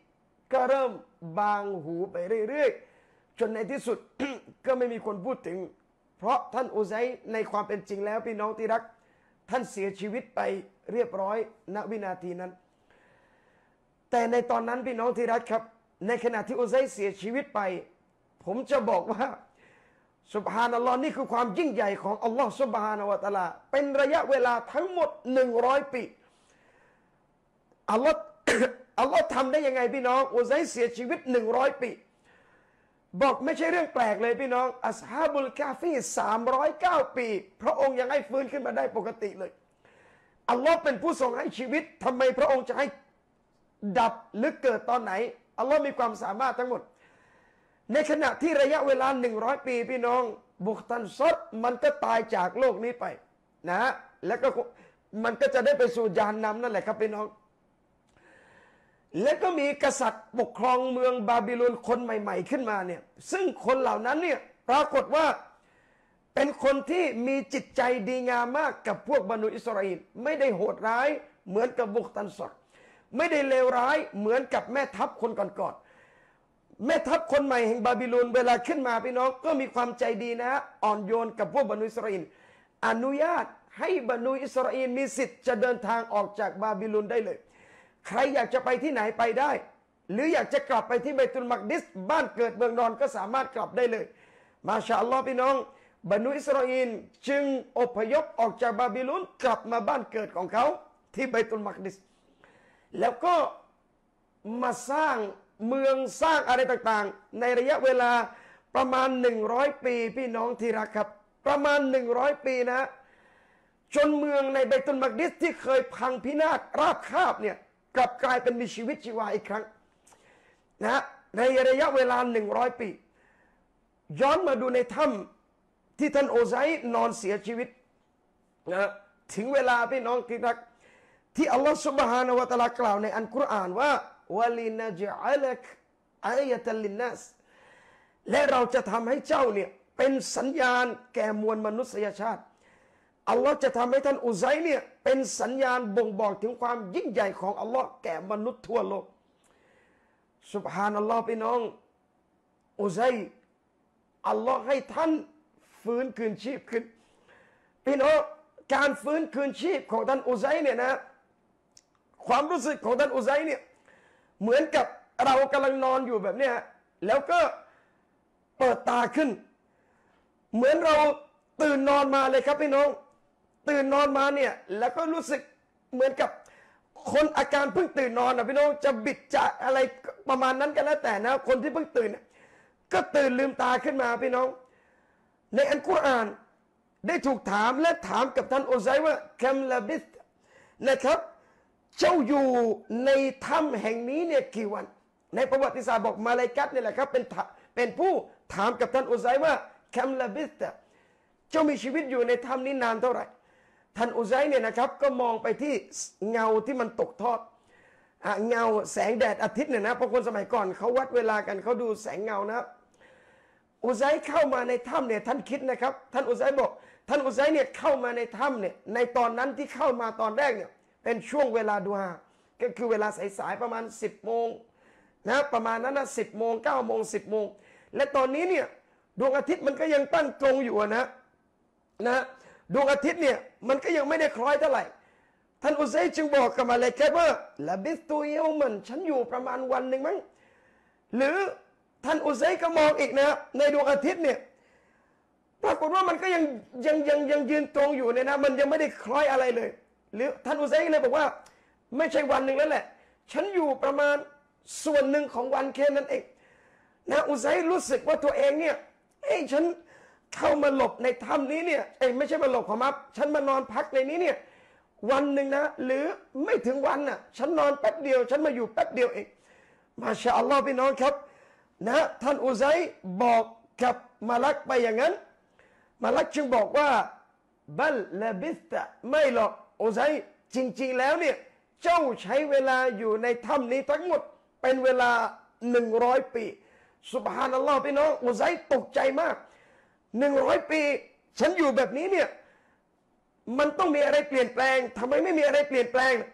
ก็เริ่มบางหูไปเรื่อยๆจนในที่สุด ก็ไม่มีคนพูดถึงเพราะท่านอุซัยในความเป็นจริงแล้วพี่น้องที่รักท่านเสียชีวิตไปเรียบร้อยณวินาทีนั้นแต่ในตอนนั้นพี่น้องที่รักครับในขณะที่อุซัยเสียชีวิตไปผมจะบอกว่าซุบฮานัลลอฮ์นี่คือความยิ่งใหญ่ของอัลลอฮ์ซุบฮานะฮูวะตะอาลาเป็นระยะเวลาทั้งหมดหนึ่งร้อยปีอัลลอฮ์ อัลลอฮ์ทำได้ยังไงพี่น้องอุซัยเสียชีวิตหนึ่งร้อยปีบอกไม่ใช่เรื่องแปลกเลยพี่น้องอัศฮาบุลกาฟีสามร้อยเก้าปีพระองค์ยังให้ฟื้นขึ้นมาได้ปกติเลยอัลลอฮ์เป็นผู้ทรงให้ชีวิตทำไมพระองค์จะให้ดับหรือเกิดตอนไหนอัลลอฮ์มีความสามารถทั้งหมดในขณะที่ระยะเวลาหนึ่งร้อยปีพี่น้องบุคตันซอดมันก็ตายจากโลกนี้ไปนะฮะแล้วก็มันก็จะได้ไปสู่ญาณนำนั่นแหละครับพี่น้องและก็มีกษัตริย์ปกครองเมืองบาบิโลนคนใหม่ๆขึ้นมาเนี่ยซึ่งคนเหล่านั้นเนี่ยปรากฏว่าเป็นคนที่มีจิตใจดีงามมากกับพวกบรรดาอิสราเอลไม่ได้โหดร้ายเหมือนกับบุคตันซอดไม่ได้เลวร้ายเหมือนกับแม่ทัพคนก่อนๆแม่ทัพคนใหม่แห่งบาบิโลนเวลาขึ้นมาพี่น้องก็มีความใจดีนะอ่อนโยนกับพวกบรรดาอิสราเอลอนุญาตให้บรรดาอิสราเอลมีสิทธิ์จะเดินทางออกจากบาบิโลนได้เลยใครอยากจะไปที่ไหนไปได้หรืออยากจะกลับไปที่บัยตุลมักดิสบ้านเกิดเมืองนอนก็สามารถกลับได้เลยมาชาอัลลอฮ์พี่น้องบรรดาอิสราเอลจึงอพยพออกจากบาบิโลนกลับมาบ้านเกิดของเขาที่บัยตุลมักดิสแล้วก็มาสร้างเมืองสร้างอะไรต่างๆในระยะเวลาประมาณหนึ่งร้อยปีพี่น้องที่รักครับประมาณหนึ่งร้อยปีนะจนเมืองในบัยตุลมักดิสที่เคยพังพินาศราบคาบเนี่ยกลับกลายเป็นมีชีวิตชีวาอีกครั้งนะในระยะเวลาหนึ่งร้อยปีย้อนมาดูในถ้ำที่ท่านโอไซนอนเสียชีวิตนะถึงเวลาพี่น้องที่รักที่อัลลอฮฺซุบฮานะฮูวะตะอาลากล่าวในอัลกุรอานว่าวะลินะจัลักอายะตัลลินนัสและเราจะทำให้เจ้าเนี่ยเป็นสัญญาณแก่มวลมนุษยชาติอัลลอฮ์จะทำให้ท่านอุซัยเนี่ยเป็นสัญญาณบ่งบอกถึงความยิ่งใหญ่ของอัลลอฮ์แก่มนุษย์ทั่วโลกซุบฮานัลลอฮ์พี่น้องอุซัยอัลลอฮ์ให้ท่านฟื้นคืนชีพขึ้นพี่น้องการฟื้นคืนชีพของท่านอุซัยเนี่ยนะความรู้สึกของท่านอุซัยเนี่ยเหมือนกับเรากำลังนอนอยู่แบบเนี้ยแล้วก็เปิดตาขึ้นเหมือนเราตื่นนอนมาเลยครับพี่น้องตื่นนอนมาเนี่ยแล้วก็รู้สึกเหมือนกับคนอาการเพิ่งตื่นนอนนะพี่น้องจะบิดจะอะไรประมาณนั้นก็แล้วแต่นะคนที่เพิ่งตื่นก็ตื่นลืมตาขึ้นมาพี่น้องในอัลกุรอานได้ถูกถามและถามกับท่านอุซัยว่าคัมลาบิสนะครับเจ้าอยู่ในถ้ำแห่งนี้เนี่ยกี่วันในประวัติศาสตร์บอกมาลาอิกัตนี่แหละครับเป็นเป็นผู้ถามกับท่านอุซัยว่าคัมลาบิสเจ้ามีชีวิตอยู่ในถ้ำนี้นานเท่าไหร่ท่านอุซัยเนี่ยนะครับก็มองไปที่เงาที่มันตกทอดเงาแสงแดดอาทิตย์เนี่ยนะเพราะคนสมัยก่อนเขาวัดเวลากันเขาดูแสงเงานะครับอุซัยเข้ามาในถ้ำเนี่ยท่านคิดนะครับท่านอุซัยบอกท่านอุซัยเนี่ยเข้ามาในถ้ำเนี่ยในตอนนั้นที่เข้ามาตอนแรกเนี่ยเป็นช่วงเวลาดูฮาก็คือเวลาสายๆประมาณสิบโมงนะประมาณนั้นนะสิบโมงเก้าโมงสิบโมงและตอนนี้เนี่ยดวงอาทิตย์มันก็ยังตั้งตรงอยู่นะนะดวงอาทิตย์เนี่ยมันก็ยังไม่ได้คล้อยเท่าไหร่ท่านอุซัยจึงบอกกับมาเลกะว่าละบิสตุเยามันฉันอยู่ประมาณวันหนึ่งมั้งหรือท่านอุซัยก็มองอีกนะในดวงอาทิตย์เนี่ยปรากฏว่ามันก็ยังยังยังยังยืนตรงอยู่เนี่ยนะมันยังไม่ได้คล้อยอะไรเลยหรือท่านอุซัยเลยบอกว่าไม่ใช่วันหนึ่งแล้วแหละฉันอยู่ประมาณส่วนหนึ่งของวันแค่นั้นเองนะอุซัยรู้สึกว่าตัวเองเนี่ยเอ้ยฉันเข้ามาหลบในถ้ำนี้เนี่ยเอ้ยไม่ใช่มาหลบขอมับฉันมานอนพักในนี้เนี่ยวันหนึ่งนะหรือไม่ถึงวันน่ะฉันนอนแป๊บเดียวฉันมาอยู่แป๊บเดียวเองมาชาอัลลอฮ์พี่น้องครับนะท่านอุซัยบอกกับมาลักไปอย่างนั้นมาลักจึงบอกว่าบัลลาบิสตะไม่หรอกอุซัยจริงๆแล้วเนี่ยเจ้าใช้เวลาอยู่ในถ้ำนี้ทั้งหมดเป็นเวลาหนึ่งร้อยปีซุบฮานัลลอฮ์พี่น้องอุซัยตกใจมากหนึ่งร้อยปีฉันอยู่แบบนี้เนี่ยมันต้องมีอะไรเปลี่ยนแปลงทำไมไม่มีอะไรเปลี่ยนแปลง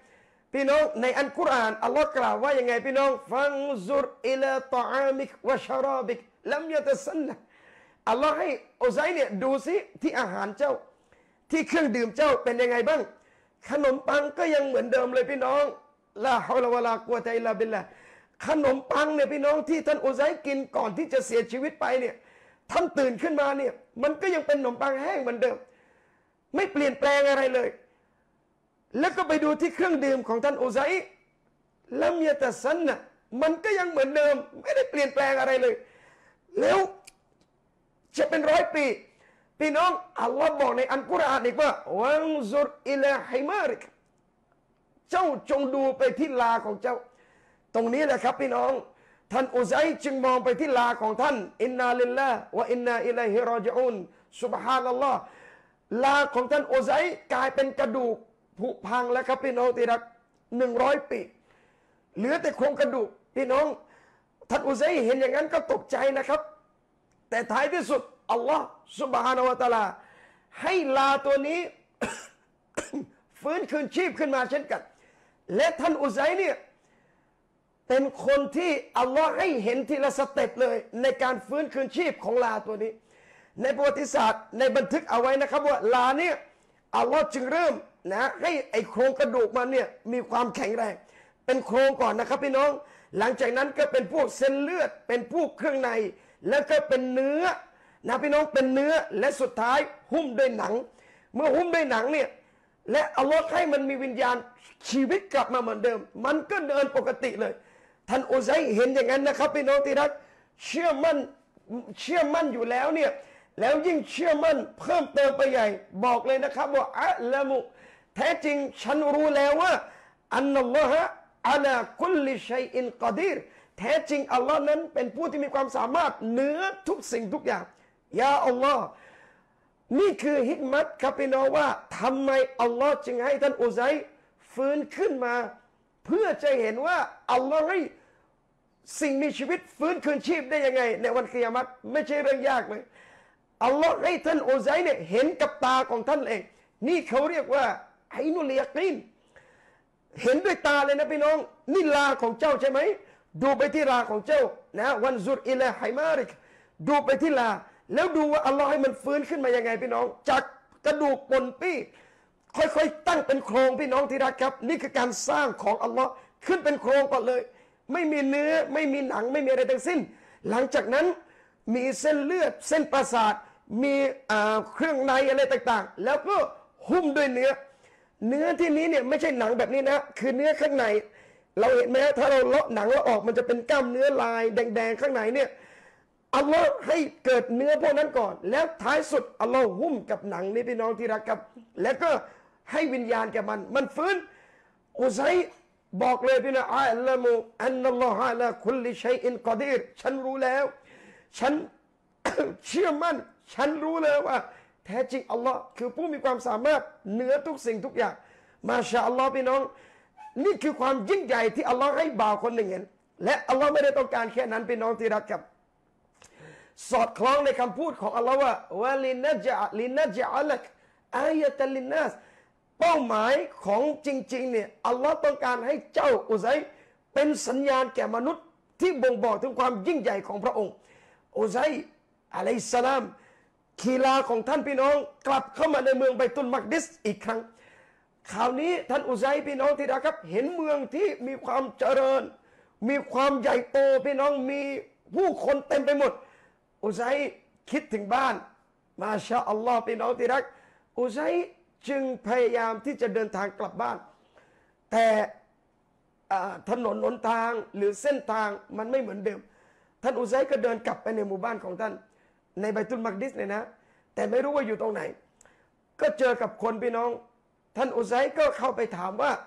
พี่น้องในอัลกุรอานอัลลอฮ์กล่าวว่ายังไงพี่น้องฟังซุรอิลาตออามิกวะชาราบิกลัมยะตะซันนะอัลลอฮ์ให้อุซัยเนี่ยดูสิที่อาหารเจ้าที่เครื่องดื่มเจ้าเป็นยังไงบ้างขนมปังก็ยังเหมือนเดิมเลยพี่น้องลาฮาวลาวะลากุวะตะอิลลาบิลลาห์ขนมปังเนี่ยพี่น้องที่ท่านอุซัยกินก่อนที่จะเสียชีวิตไปเนี่ยท่านตื่นขึ้นมาเนี่ยมันก็ยังเป็นขนมปังแห้งเหมือนเดิมไม่เปลี่ยนแปลงอะไรเลยแล้วก็ไปดูที่เครื่องดื่มของท่านอุซัยลัมยะตะซันนะมันก็ยังเหมือนเดิมไม่ได้เปลี่ยนแปลงอะไรเลยแล้วจะเป็นร้อยปีพี่น้องอัลลอฮ์บอกในอัลกุรอานอีกว่าวังซุรอิลาฮิมาริกเจ้าจงดูไปที่ลาของเจ้าตรงนี้แหละครับพี่น้องท่านอุซัยจึงมองไปที่ลาของท่านอินนาลิลลาห์วะอินนาอิลัยฮิรอญิอูนซุบฮานัลลอฮ์ลาของท่านอุซัยกลายเป็นกระดูกผุพังแล้วครับพี่น้องที่รักหนึ่งร้อยปีเหลือแต่โครงกระดูกพี่น้องท่านอุซัยเห็นอย่างนั้นก็ตกใจนะครับแต่ท้ายที่สุดอัลลอฮ์ซุบฮานะฮูวะตะอาลาให้ลาตัวนี้ ฟื้นคืนชีพขึ้นมาเช่นกันและท่านอุซัยเนี่ยเป็นคนที่อัลลอฮ์ให้เห็นทีละสเต็ปเลยในการฟื้นคืนชีพของลาตัวนี้ในประวัติศาสตร์ในบันทึกเอาไว้นะครับว่าลาเนี่ยอัลลอฮ์จึงเริ่มนะให้ไอโครงกระดูกมันเนี่ยมีความแข็งแรงเป็นโครงก่อนนะครับพี่น้องหลังจากนั้นก็เป็นพวกเส้นเลือดเป็นพวกเครื่องในแล้วก็เป็นเนื้อนะพี่น้องเป็นเนื้อและสุดท้ายหุ้มด้วยหนังเมื่อหุ้มด้วยหนังเนี่ยและอัลลอฮ์ให้มันมีวิญญาณชีวิตกลับมาเหมือนเดิมมันก็เดินปกติเลยท่านอุซัยเห็นอย่างนั้นนะครับพี่น้องที่รักเชื่อมั่นเชื่อมั่นอยู่แล้วเนี่ยแล้วยิ่งเชื่อมั่นเพิ่มเติมไปใหญ่บอกเลยนะครับว่าอะละมุแท้จริงฉันรู้แล้วว่าอันนัลลอฮะอะลาคุลลิชัยอินกอดีรแท้จริงอัลลอฮ์นั้นเป็นผู้ที่มีความสามารถเหนือทุกสิ่งทุกอย่างยาอัลลอฮ์นี่คือฮิกมัตครับพี่น้องว่าทำไมอัลลอฮ์จึงให้ท่านอุซัยฟื้นขึ้นมาเพื่อจะเห็นว่าอัลลอฮ์ให้สิ่งมีชีวิตฟื้นคืนชีพได้ยังไงในวันกิยามัตไม่ใช่เรื่องยากเลยอัลลอฮ์ให้ท่านอุซัยเนี่ยเห็นกับตาของท่านเองนี่เขาเรียกว่าไอ้นุลยากีนเห็นด้วยตาเลยนะพี่น้องนี่ลาของเจ้าใช่ไหมดูไปที่ลาของเจ้านะวันซุรอิลาฮิมาริกดูไปที่ลาแล้วดูว่าอัลลอฮ์ให้มันฟื้นขึ้นมายังไงพี่น้องจากกระดูกปนปี้ค่อยๆตั้งเป็นโครงพี่น้องที่รักครับนี่คือการสร้างของอัลลอฮ์ขึ้นเป็นโครงก่อนเลยไม่มีเนื้อไม่มีหนังไม่มีอะไรทั้งสิ้นหลังจากนั้นมีเส้นเลือดเส้นประสาทมีเครื่องในอะไรต่างๆแล้วก็หุ้มด้วยเนื้อเนื้อที่นี้เนี่ยไม่ใช่หนังแบบนี้นะคือเนื้อข้างในเราเห็นไหมถ้าเราเลาะหนังแล้วออกมันจะเป็นกล้ามเนื้อลายแดงๆข้างในเนี่ยอัลลอฮ์ให้เกิดเนื้อพวกนั้นก่อนแล้วท้ายสุดอัลลอฮ์หุ้มกับหนังนี้พี่น้องที่รักครับแล้วก็ให้วิญญาณแก่มันมันฟื้นอุซัยบอกเลยพี่น้องอัลลอฮ์อันนัลลอฮะละคุลิชัยอินกอดีรฉันรู้แล้วฉัน เชื่อมั่นฉันรู้เลยว่าแท้จริงอัลลอฮ์คือผู้มีความสามารถเหนือทุกสิ่งทุกอย่างมาชาอัลลอฮ์พี่น้องนี่คือความยิ่งใหญ่ที่อัลลอฮ์ให้บ่าวคนหนึ่งเห็นและอัลลอฮ์ไม่ได้ต้องการแค่นั้นพี่น้องที่รักครับสอดคล้องในคำพูดของอัลลอฮ์ว่าวะลินะจะลินะจะอัลกอายะตัลลินนัสเป้าหมายของจริงๆเนี่ยอัลลอฮ์ต้องการให้เจ้าอุซัยเป็นสัญญาณแก่มนุษย์ที่บ่งบอกถึงความยิ่งใหญ่ของพระองค์อุซัยอะลัยฮิสสลามคีลาของท่านพี่น้องกลับเข้ามาในเมืองไบตุลมักดิสอีกครั้งคราวนี้ท่านอุซัยพี่น้องที่รักครับเห็นเมืองที่มีความเจริญมีความใหญ่โตพี่น้องมีผู้คนเต็มไปหมดอุซัยคิดถึงบ้านมาชาอัลลอฮ์พี่น้องที่รักอุซัยจึงพยายามที่จะเดินทางกลับบ้านแต่ถนนหนทางหรือเส้นทางมันไม่เหมือนเดิมท่านอุซัยก็เดินกลับไปในหมู่บ้านของท่านในไบตุลมักดิสเนี่ยนะแต่ไม่รู้ว่าอยู่ตรงไหนก็เจอกับคนพี่น้องท่านอุซัยก็เข้าไปถามว่า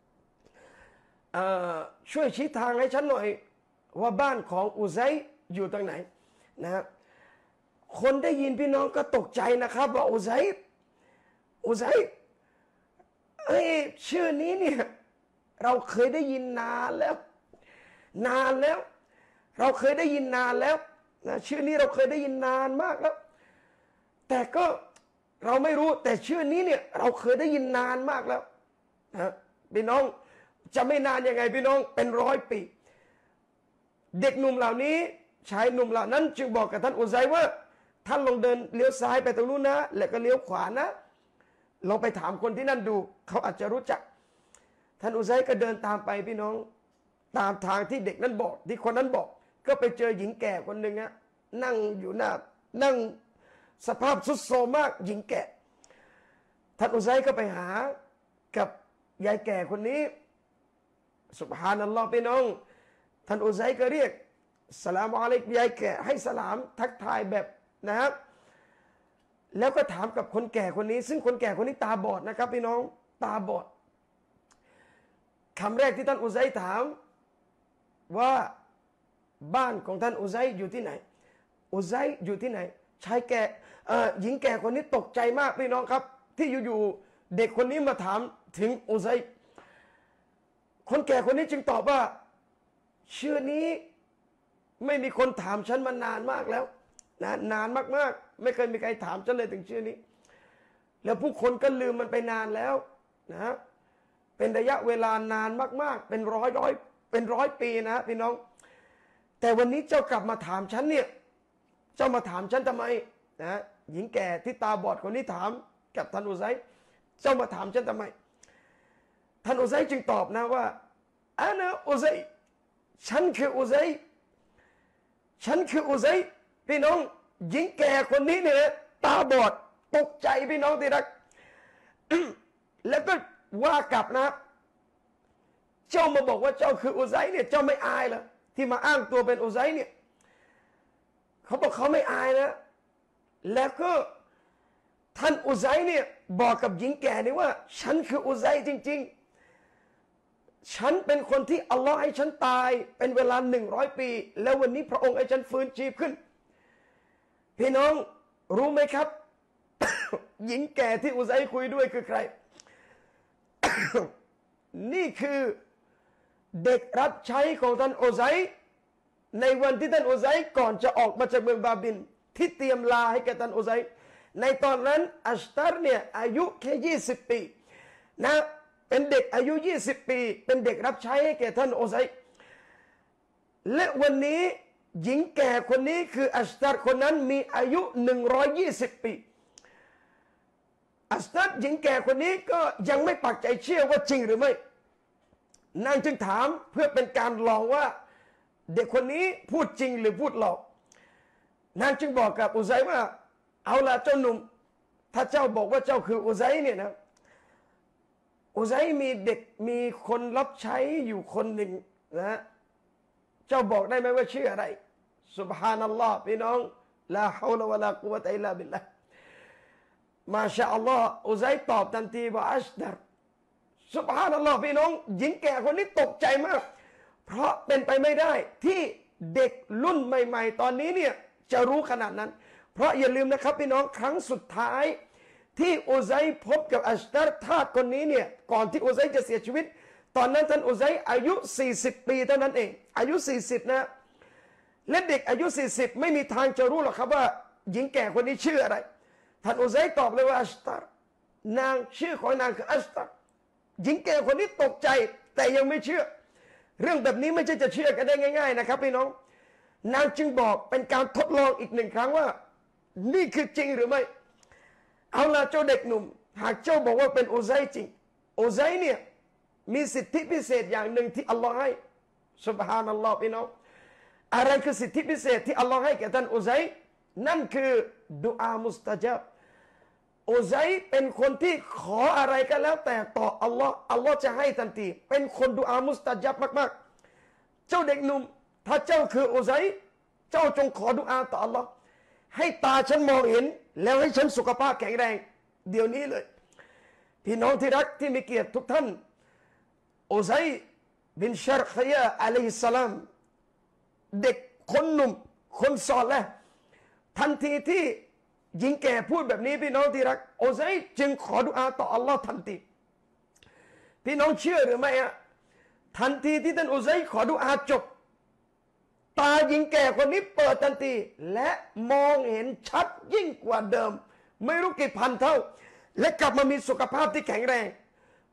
ช่วยชี้ทางให้ฉันหน่อยว่าบ้านของอุซัยอยู่ตรงไหนนะคนได้ยินพี่น้องก็ตกใจนะครับว่าอุซัยอุซัยไอ้ชื่อนี้เนี่ยเราเคยได้ยินนานแล้วนานแล้วเราเคยได้ยินนานแล้วนะชื่อนี้เราเคยได้ยินนานมากแล้วแต่ก็เราไม่รู้แต่ชื่อนี้เนี่ยเราเคยได้ยินนานมากแล้วนะพี่น้องจะไม่นานยังไงพี่น้องเป็นร้อยปีเด็กหนุ่มเหล่านี้ชายหนุ่มเหล่านั้นจึงบอกกับท่านอุซัยว่าท่านลองเดินเลี้ยวซ้ายไปตรงนู้นนะแล้วก็เลี้ยวขวานะลองไปถามคนที่นั่นดูเขาอาจจะรู้จักท่านอุซัยก็เดินตามไปพี่น้องตามทางที่เด็กนั้นบอกที่คนนั้นบอกก็ไปเจอหญิงแก่คนหนึ่งฮะนั่งอยู่หน้านั่งสภาพทรุดโทรมมากหญิงแก่ท่านอุซัยก็ไปหากับยายแก่คนนี้ซุบฮานัลลอฮ์พี่น้องท่านอุซัยก็เรียกสลามอะลัยกุมยายแก่ให้สลามทักทายแบบนะครับแล้วก็ถามกับคนแก่คนนี้ซึ่งคนแก่คนนี้ตาบอดนะครับพี่น้องตาบอดคำแรกที่ท่านอุซัยถามว่าบ้านของท่านอุซัยอยู่ที่ไหนอุซัยอยู่ที่ไหนชายแก่หญิงแก่คนนี้ตกใจมากพี่น้องครับที่อยู่ๆเด็กคนนี้มาถามถึงอุซัยคนแก่คนนี้จึงตอบว่าชื่อนี้ไม่มีคนถามฉันมานานมากแล้วนะนานมากๆไม่เคยมีใครถามฉันเลยถึงชื่อนี้แล้วผู้คนก็ลืมมันไปนานแล้วนะเป็นระยะเวลานานมากๆเป็นร้อยร้อยเป็นร้อยปีนะพี่น้องแต่วันนี้เจ้ากลับมาถามฉันเนี่ยเจ้ามาถามฉันทำไมนะหญิงแก่ที่ตาบอดคนนี้ถามกับท่านอุซัยเจ้ามาถามฉันทำไมท่านอุซัยจึงตอบนะว่าอานะอุซัยฉันคืออุซัยฉันคืออุซัยพี่น้องหญิงแก่คนนี้เนี่ยตาบอดตกใจพี่น้องที่รัก แล้วก็ว่ากลับนะเจ้ามาบอกว่าเจ้าคืออุซัยเนี่ยเจ้าไม่อายเหรอที่มาอ้างตัวเป็นอุซัยเนี่ยเขาบอกเขาไม่อายนะแล้วก็ท่านอุซัยเนี่ยบอกกับหญิงแก่นี่ว่าฉันคืออุซัยจริงๆฉันเป็นคนที่อัลลอฮ์ให้ฉันตายเป็นเวลาหนึ่งร้อยปีแล้ววันนี้พระองค์ให้ฉันฟื้นชีพขึ้นพี่น้องรู้ไหมครับ หญิงแก่ที่อุซัยคุยด้วยคือใคร นี่คือเด็กรับใช้ของท่านอุซัยในวันที่ท่านอุซัยก่อนจะออกมาจากเมืองบาบิลที่เตรียมลาให้แก่ท่านอุซัยในตอนนั้นอัชตัรเนี่ยอายุแค่ยี่สิบปีนะเป็นเด็กอายุยี่สิบปีเป็นเด็กรับใช้ให้แก่ท่านอุซัยและวันนี้หญิงแก่คนนี้คืออัชตัรคนนั้นมีอายุหนึ่งร้อยยี่สิบปีอัชตัรหญิงแก่คนนี้ก็ยังไม่ปักใจเชื่อว่าจริงหรือไม่นางจึงถามเพื่อเป็นการลองว่าเด็กคนนี้พูดจริงหรือพูดหลอกนางจึงบอกกับอุซัยว่าเอาละเจ้าหนุ่มถ้าเจ้าบอกว่าเจ้าคืออุซัยเนี่ยนะอุซัยมีเด็กมีคนรับใช้อยู่คนหนึ่งนะเจ้าบอกได้ไหมว่าชื่ออะไรซุบฮานัลลอฮ์พี่น้องลาฮาวละวะลากุวะตะอิลลาบิลลาห์มาชาอัลลอฮ์อุซัยตอบทันทีว่าอัชดัรซุบฮานัลลอฮ์พี่น้องหญิงแก่คนนี้ตกใจมากเพราะเป็นไปไม่ได้ที่เด็กรุ่นใหม่ๆตอนนี้เนี่ยจะรู้ขนาดนั้นเพราะอย่าลืมนะครับพี่น้องครั้งสุดท้ายที่อุซัยพบกับอัชตัรทาสคนนี้เนี่ยก่อนที่อุซัยจะเสียชีวิตตอนนั้นท่านอุซัยอายุสี่สิบปีเท่านั้นเองอายุสี่สิบนะและเด็กอายุสี่สิบไม่มีทางจะรู้หรอกครับว่าหญิงแก่คนนี้ชื่ออะไรท่านอุซัยตอบเลยว่าอัชตัรนางชื่อของนางคืออัชตัรหญิงแก่คนนี้ตกใจแต่ยังไม่เชื่อเรื่องแบบนี้ไม่ใช่จะเชื่อกันได้ง่ายๆนะครับพี่น้องนางจึงบอกเป็นการทดลองอีกหนึ่งครั้งว่านี่คือจริงหรือไม่เอาล่ะเจ้าเด็กหนุ่มหากเจ้าบอกว่าเป็นอุซัยจริงอุซัยเนี่ยมีสิทธิพิเศษอย่างหนึ่งที่อัลลอฮ์ให้ซุบฮานัลลอฮ์พี่น้องอะไรคือสิทธิพิเศษที่อัลลอฮ์ให้แก่ท่านอุซัยนั่นคือดุอามุสตะญาบอุซัยเป็นคนที่ขออะไรก็แล้วแต่ต่ออัลลอฮ์อัลลอฮ์จะให้ทันทีเป็นคนดุอามุสตะญาบมากๆเจ้าเด็กหนุ่มถ้าเจ้าคืออุซัยเจ้าจงขอดุอาต่ออัลลอฮ์ให้ตาฉันมองเห็นแล้วให้ฉันสุขภาพแข็งแรงเดี๋ยวนี้เลยพี่น้องที่รักที่มีเกียรติทุกท่านอุซัยบินชารคยะอะลัยฮิสสลามเด็กคนหนุ่มคนซอละห์ทันทีที่หญิงแก่พูดแบบนี้พี่น้องที่รักอุซัยจึงขอดุอาต่ออัลลอฮ์ทันทีพี่น้องเชื่อหรือไม่อะทันทีที่ท่านอุซัยขอดุอาจบตาหญิงแก่คนนี้เปิดทันทีและมองเห็นชัดยิ่งกว่าเดิมไม่รู้กี่พันเท่าและกลับมามีสุขภาพที่แข็งแรง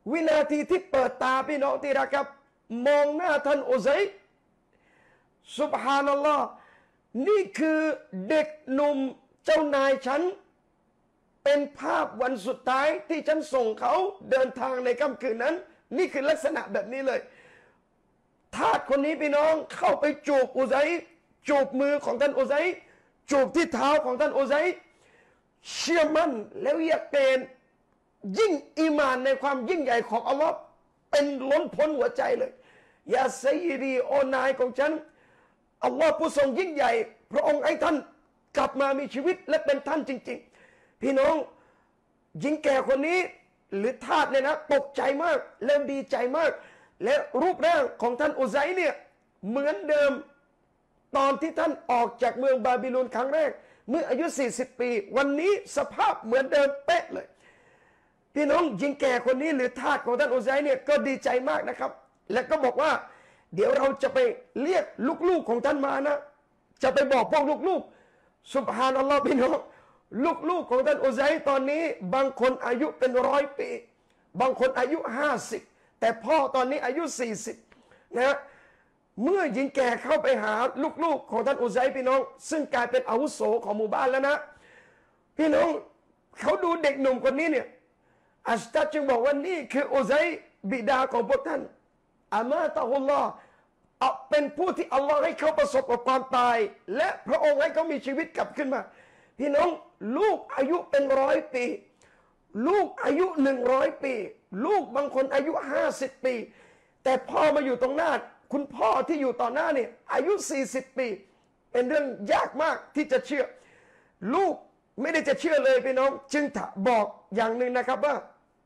วินาทีที่เปิดตาพี่น้องที่รักครับมองหน้าท่านอุซัยซุบฮานัลลอฮ์นี่คือเด็กหนุ่มเจ้านายฉันเป็นภาพวันสุดท้ายที่ฉันส่งเขาเดินทางในค่ำคืนนั้นนี่คือลักษณะแบบนี้เลยทาสคนนี้พี่น้องเข้าไปจูบอุซัยจูบมือของท่านอุซัยจูบที่เท้าของท่านอุซัยเชื่อมั่นแล้วอยากเป็นยิ่งอีมานในความยิ่งใหญ่ของอัลลอฮ์เป็นล้นพ้นหัวใจเลยยาซัยดีโอนายของฉันอัลลอฮ์ผู้ทรงยิ่งใหญ่พระองค์ให้ท่านกลับมามีชีวิตและเป็นท่านจริงๆพี่น้องหญิงแก่คนนี้หรือทาสเนี่ยนะตกใจมากและดีใจมากและรูปร่างของท่านอุซัยเนี่ยเหมือนเดิมตอนที่ท่านออกจากเมืองบาบิโลนครั้งแรกเมื่ออายุสี่สิบปีวันนี้สภาพเหมือนเดิมเป๊ะเลยพี่น้องหญิงแก่คนนี้หรือทาสของท่านอุซัยเนี่ยก็ดีใจมากนะครับและก็บอกว่าเดี๋ยวเราจะไปเรียกลูกๆของท่านมานะจะไปบอกพวกลูกๆซุบฮานัลลอฮ์พี่น้องลูกๆของท่านอุซัยตอนนี้บางคนอายุเป็นร้อยปีบางคนอายุห้าสิบแต่พ่อตอนนี้อายุสี่สิบนะเมื่อหญิงแก่เข้าไปหาลูกๆของท่านอุซัยพี่น้องซึ่งกลายเป็นอาวุโสของหมู่บ้านแล้วนะพี่น้องเขาดูเด็กหนุ่มคนนี้เนี่ยอัสตัดจึงบอกว่านี่คืออุซัยบิดาของพวกท่านอามาตะฮุลลอฮ์เป็นผู้ที่อัลลอฮ์ให้เขาประสบกับความตายและพระองค์ให้เขามีชีวิตกลับขึ้นมาพี่น้องลูกอายุเป็นร้อยปีลูกอายุหนึ่งร้อยปีลูกบางคนอายุห้าสิบปีแต่พ่อมาอยู่ตรงหน้าคุณพ่อที่อยู่ต่อหน้าเนี่ยอายุสี่สิบปีเป็นเรื่องยากมากที่จะเชื่อลูกไม่ได้จะเชื่อเลยพี่น้องจึงบอกอย่างหนึ่งนะครับว่า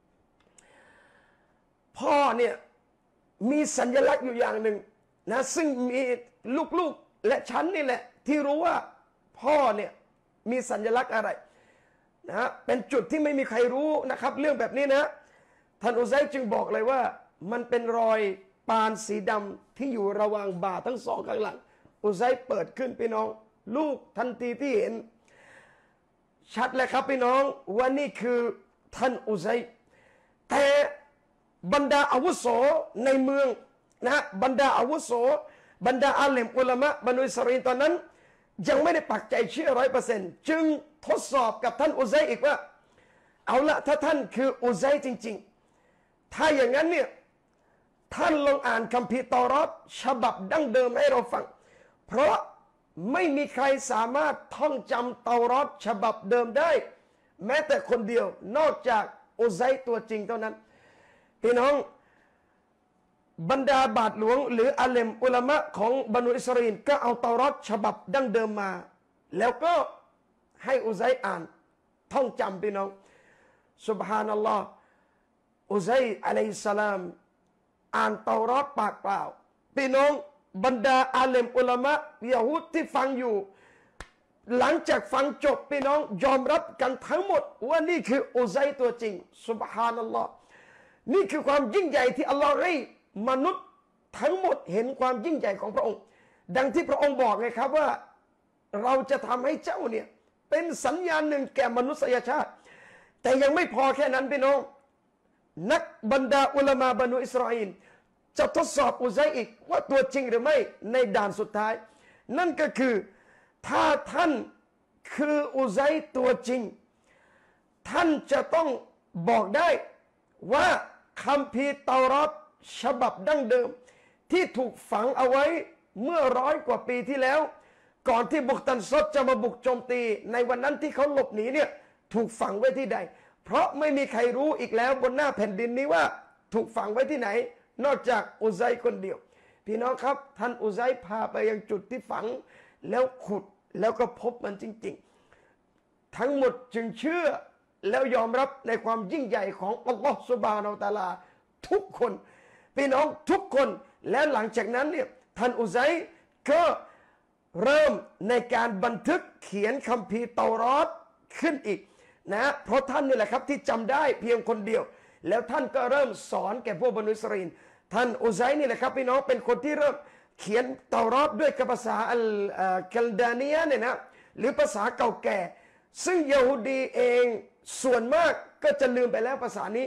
พ่อเนี่ยมีสัญลักษณ์อยู่อย่างหนึ่งนะซึ่งมีลูกๆและฉันนี่แหละที่รู้ว่าพ่อเนี่ยมีสัญลักษณ์อะไรนะเป็นจุดที่ไม่มีใครรู้นะครับเรื่องแบบนี้นะท่านอุซัยจึงบอกเลยว่ามันเป็นรอยปานสีดำที่อยู่ระหว่างบ่าทั้งสองข้างหลังอุซัยเปิดขึ้นพี่น้องลูกทันทีที่เห็นชัดเลยครับพี่น้องว่านี่คือท่านอุซัยแต่บรรดาอาวุโสในเมืองนะบรรดาอาวุโสบรรดาอาเลมอุลามะบรรดาอิสราเอลตอนนั้นยังไม่ได้ปักใจเชื่อร้อยเปอร์เซ็นต์จึงทดสอบกับท่านอุซัยอีกว่าเอาละถ้าท่านคืออุซัยจริงๆถ้าอย่างนั้นเนี่ยท่านลองอ่านคัมภีร์เตารอดฉบับดั้งเดิมให้เราฟังเพราะไม่มีใครสามารถท่องจำเตารอดฉบับเดิมได้แม้แต่คนเดียวนอกจากอุซัยตัวจริงเท่านั้นพี่น้องบรรดาบาทหลวงหรืออาเลมอุลามะของบรรดาอิสราเอลก็เอาเตารอดฉบับดั้งเดิมมาแล้วก็ให้อุซัยอ่านท่องจำพี่น้องซุบฮานัลลอฮ์อุซัยอะลัยฮิสสลามอ่านเตารอดปากเปล่าพี่น้องบรรดาอาเลมอุลามะยะฮูดที่ฟังอยู่หลังจากฟังจบพี่น้องยอมรับกันทั้งหมดว่านี่คืออุซัยตัวจริงซุบฮานัลลอฮ์นี่คือความยิ่งใหญ่ที่อัลลอฮ์ให้มนุษย์ทั้งหมดเห็นความยิ่งใหญ่ของพระองค์ดังที่พระองค์บอกไงครับว่าเราจะทำให้เจ้าเนี่ยเป็นสัญญาณหนึ่งแก่มนุษยชาติแต่ยังไม่พอแค่นั้นพี่น้องนักบรรดาอุลามะบรรดาอิสราเอลจะทดสอบอุซัยอีกว่าตัวจริงหรือไม่ในด่านสุดท้ายนั่นก็คือถ้าท่านคืออุซัยตัวจริงท่านจะต้องบอกได้ว่าคัมภีร์เตารอดฉบับดั้งเดิมที่ถูกฝังเอาไว้เมื่อร้อยกว่าปีที่แล้วก่อนที่บุกตันซดจะมาบุกโจมตีในวันนั้นที่เขาหลบหนีเนี่ยถูกฝังไว้ที่ใดเพราะไม่มีใครรู้อีกแล้วบนหน้าแผ่นดินนี้ว่าถูกฝังไว้ที่ไหนนอกจากอุซัยคนเดียวพี่น้องครับท่านอุซัยพาไปยังจุดที่ฝังแล้วขุดแล้วก็พบมันจริงๆทั้งหมดจึงเชื่อแล้วยอมรับในความยิ่งใหญ่ของอัลลอฮฺซุบฮานะฮูวะตะอาลาทุกคนพี่น้องทุกคนแล้วหลังจากนั้นเนี่ยท่านอุซัยก็เริ่มในการบันทึกเขียนคัมภีร์เตารอดขึ้นอีกนะเพราะท่านนี่แหละครับที่จำได้เพียงคนเดียวแล้วท่านก็เริ่มสอนแก่พวกบรรดาอิสราเอลท่านอุซัยนี่แหละครับพี่น้องเป็นคนที่เริ่มเขียนเตารอดด้วยภาษาอัลกัลดาเนียเนี่ยนะหรือภาษาเก่าแก่ซึ่งยิวดีเองส่วนมากก็จะลืมไปแล้วภาษานี้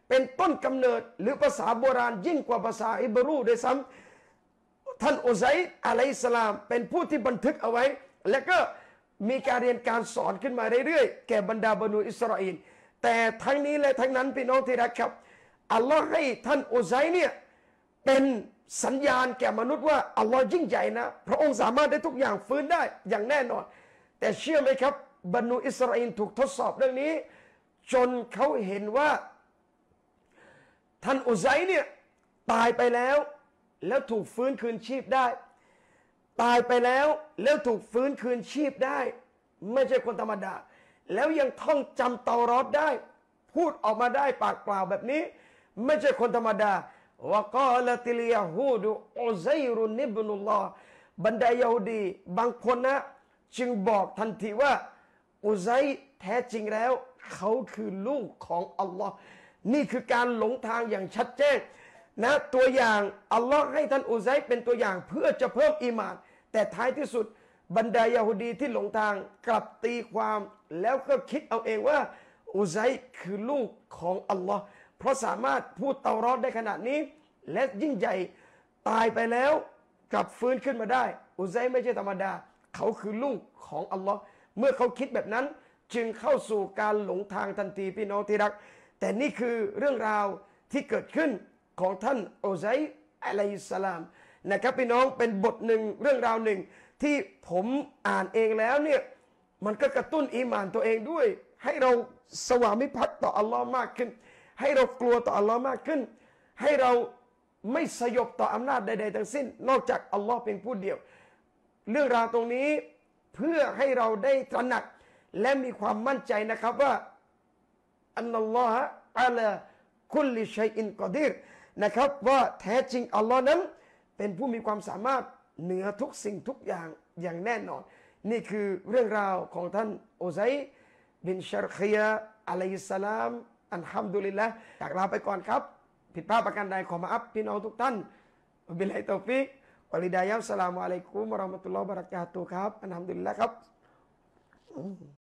เป็นต้นกำเนิดหรือภาษาโบราณยิ่งกว่าภาษาอิบรูด้วยซ้ำท่านอุซัยร์อะลัยฮิสสลามเป็นผู้ที่บันทึกเอาไว้และก็มีการเรียนการสอนขึ้นมาเรื่อยๆแก่บรรดาบรรดาอิสราเอลแต่ทั้งนี้และทั้งนั้นพี่น้องที่รักครับอัลลอฮ์ให้ท่านอุซัยร์เนี่ยเป็นสัญญาณแก่มนุษย์ว่าอัลลอฮ์ยิ่งใหญ่นะพระองค์สามารถได้ทุกอย่างฟื้นได้อย่างแน่นอนแต่เชื่อไหมครับบรรดาอิสราเอลถูกทดสอบเรื่องนี้จนเขาเห็นว่าท่านอุซัยร์เนี่ยตายไปแล้วแล้วถูกฟื้นคืนชีพได้ตายไปแล้วแล้วถูกฟื้นคืนชีพได้ไม่ใช่คนธรรมดาแล้วยังท่องจำเตารอดได้พูดออกมาได้ปากเปล่าแบบนี้ไม่ใช่คนธรรมดาวะกาลติลยาฮูดอุซัยรุนิบนุลลอฮ์บรรดายาฮูดีบางคนนะจึงบอกทันทีว่าอุซัยแท้จริงแล้วเขาคือลูกของอัลลอฮ์นี่คือการหลงทางอย่างชัดเจนนะตัวอย่างอัลลอฮ์ให้ท่านอุซัยเป็นตัวอย่างเพื่อจะเพิ่มอีหม่านแต่ท้ายที่สุดบรรดายาฮูดีที่หลงทางกลับตีความแล้วก็คิดเอาเองว่าอุซัยคือลูกของอัลลอฮ์เพราะสามารถพูดเตารอดได้ขนาดนี้และยิ่งใหญ่ตายไปแล้วกลับฟื้นขึ้นมาได้อุซัยไม่ใช่ธรรมดาเขาคือลูกของอัลลอฮ์เมื่อเขาคิดแบบนั้นจึงเข้าสู่การหลงทางทันทีพี่น้องที่รักแต่นี่คือเรื่องราวที่เกิดขึ้นของท่านอุซัยร์อะลัยฮิสสลามนะครับพี่น้องเป็นบทหนึ่งเรื่องราวหนึ่งที่ผมอ่านเองแล้วเนี่ยมันก็กระตุ้นอีหม่านตัวเองด้วยให้เราสวามิภักดิ์ต่ออัลลอฮ์มากขึ้นให้เรากลัวต่ออัลลอฮ์มากขึ้นให้เราไม่สยบต่ออำนาจใดๆทั้งสิ้นนอกจากอัลลอฮ์เพียงผู้เดียวเรื่องราวตรงนี้เพื่อให้เราได้ตระหนักและมีความมั่นใจนะครับว่าอันนัลลอฮะอะลาคุลิชัยอินกอดีรนะครับว่าแท้จริงอัลลอฮ์นั้นเป็นผู้มีความสามารถเหนือทุกสิ่งทุกอย่างอย่างแน่นอนนี่คือเรื่องราวของท่านอุซัยร์บินชารคียะห์อะลัยฮิสสลามอัลฮัมดุลิลละห์จากลาไปก่อนครับผิดพลาดประการใดขอมาอัพพี่น้องทุกท่านบิลลาฮิตอฟิกวะลิดายะฮ์อัสสลามุอะลัยกุมวะเราะห์มะตุลลอฮ์วะบะเราะกาตุฮ์ครับอัลฮัมดุลิลละห์ครับ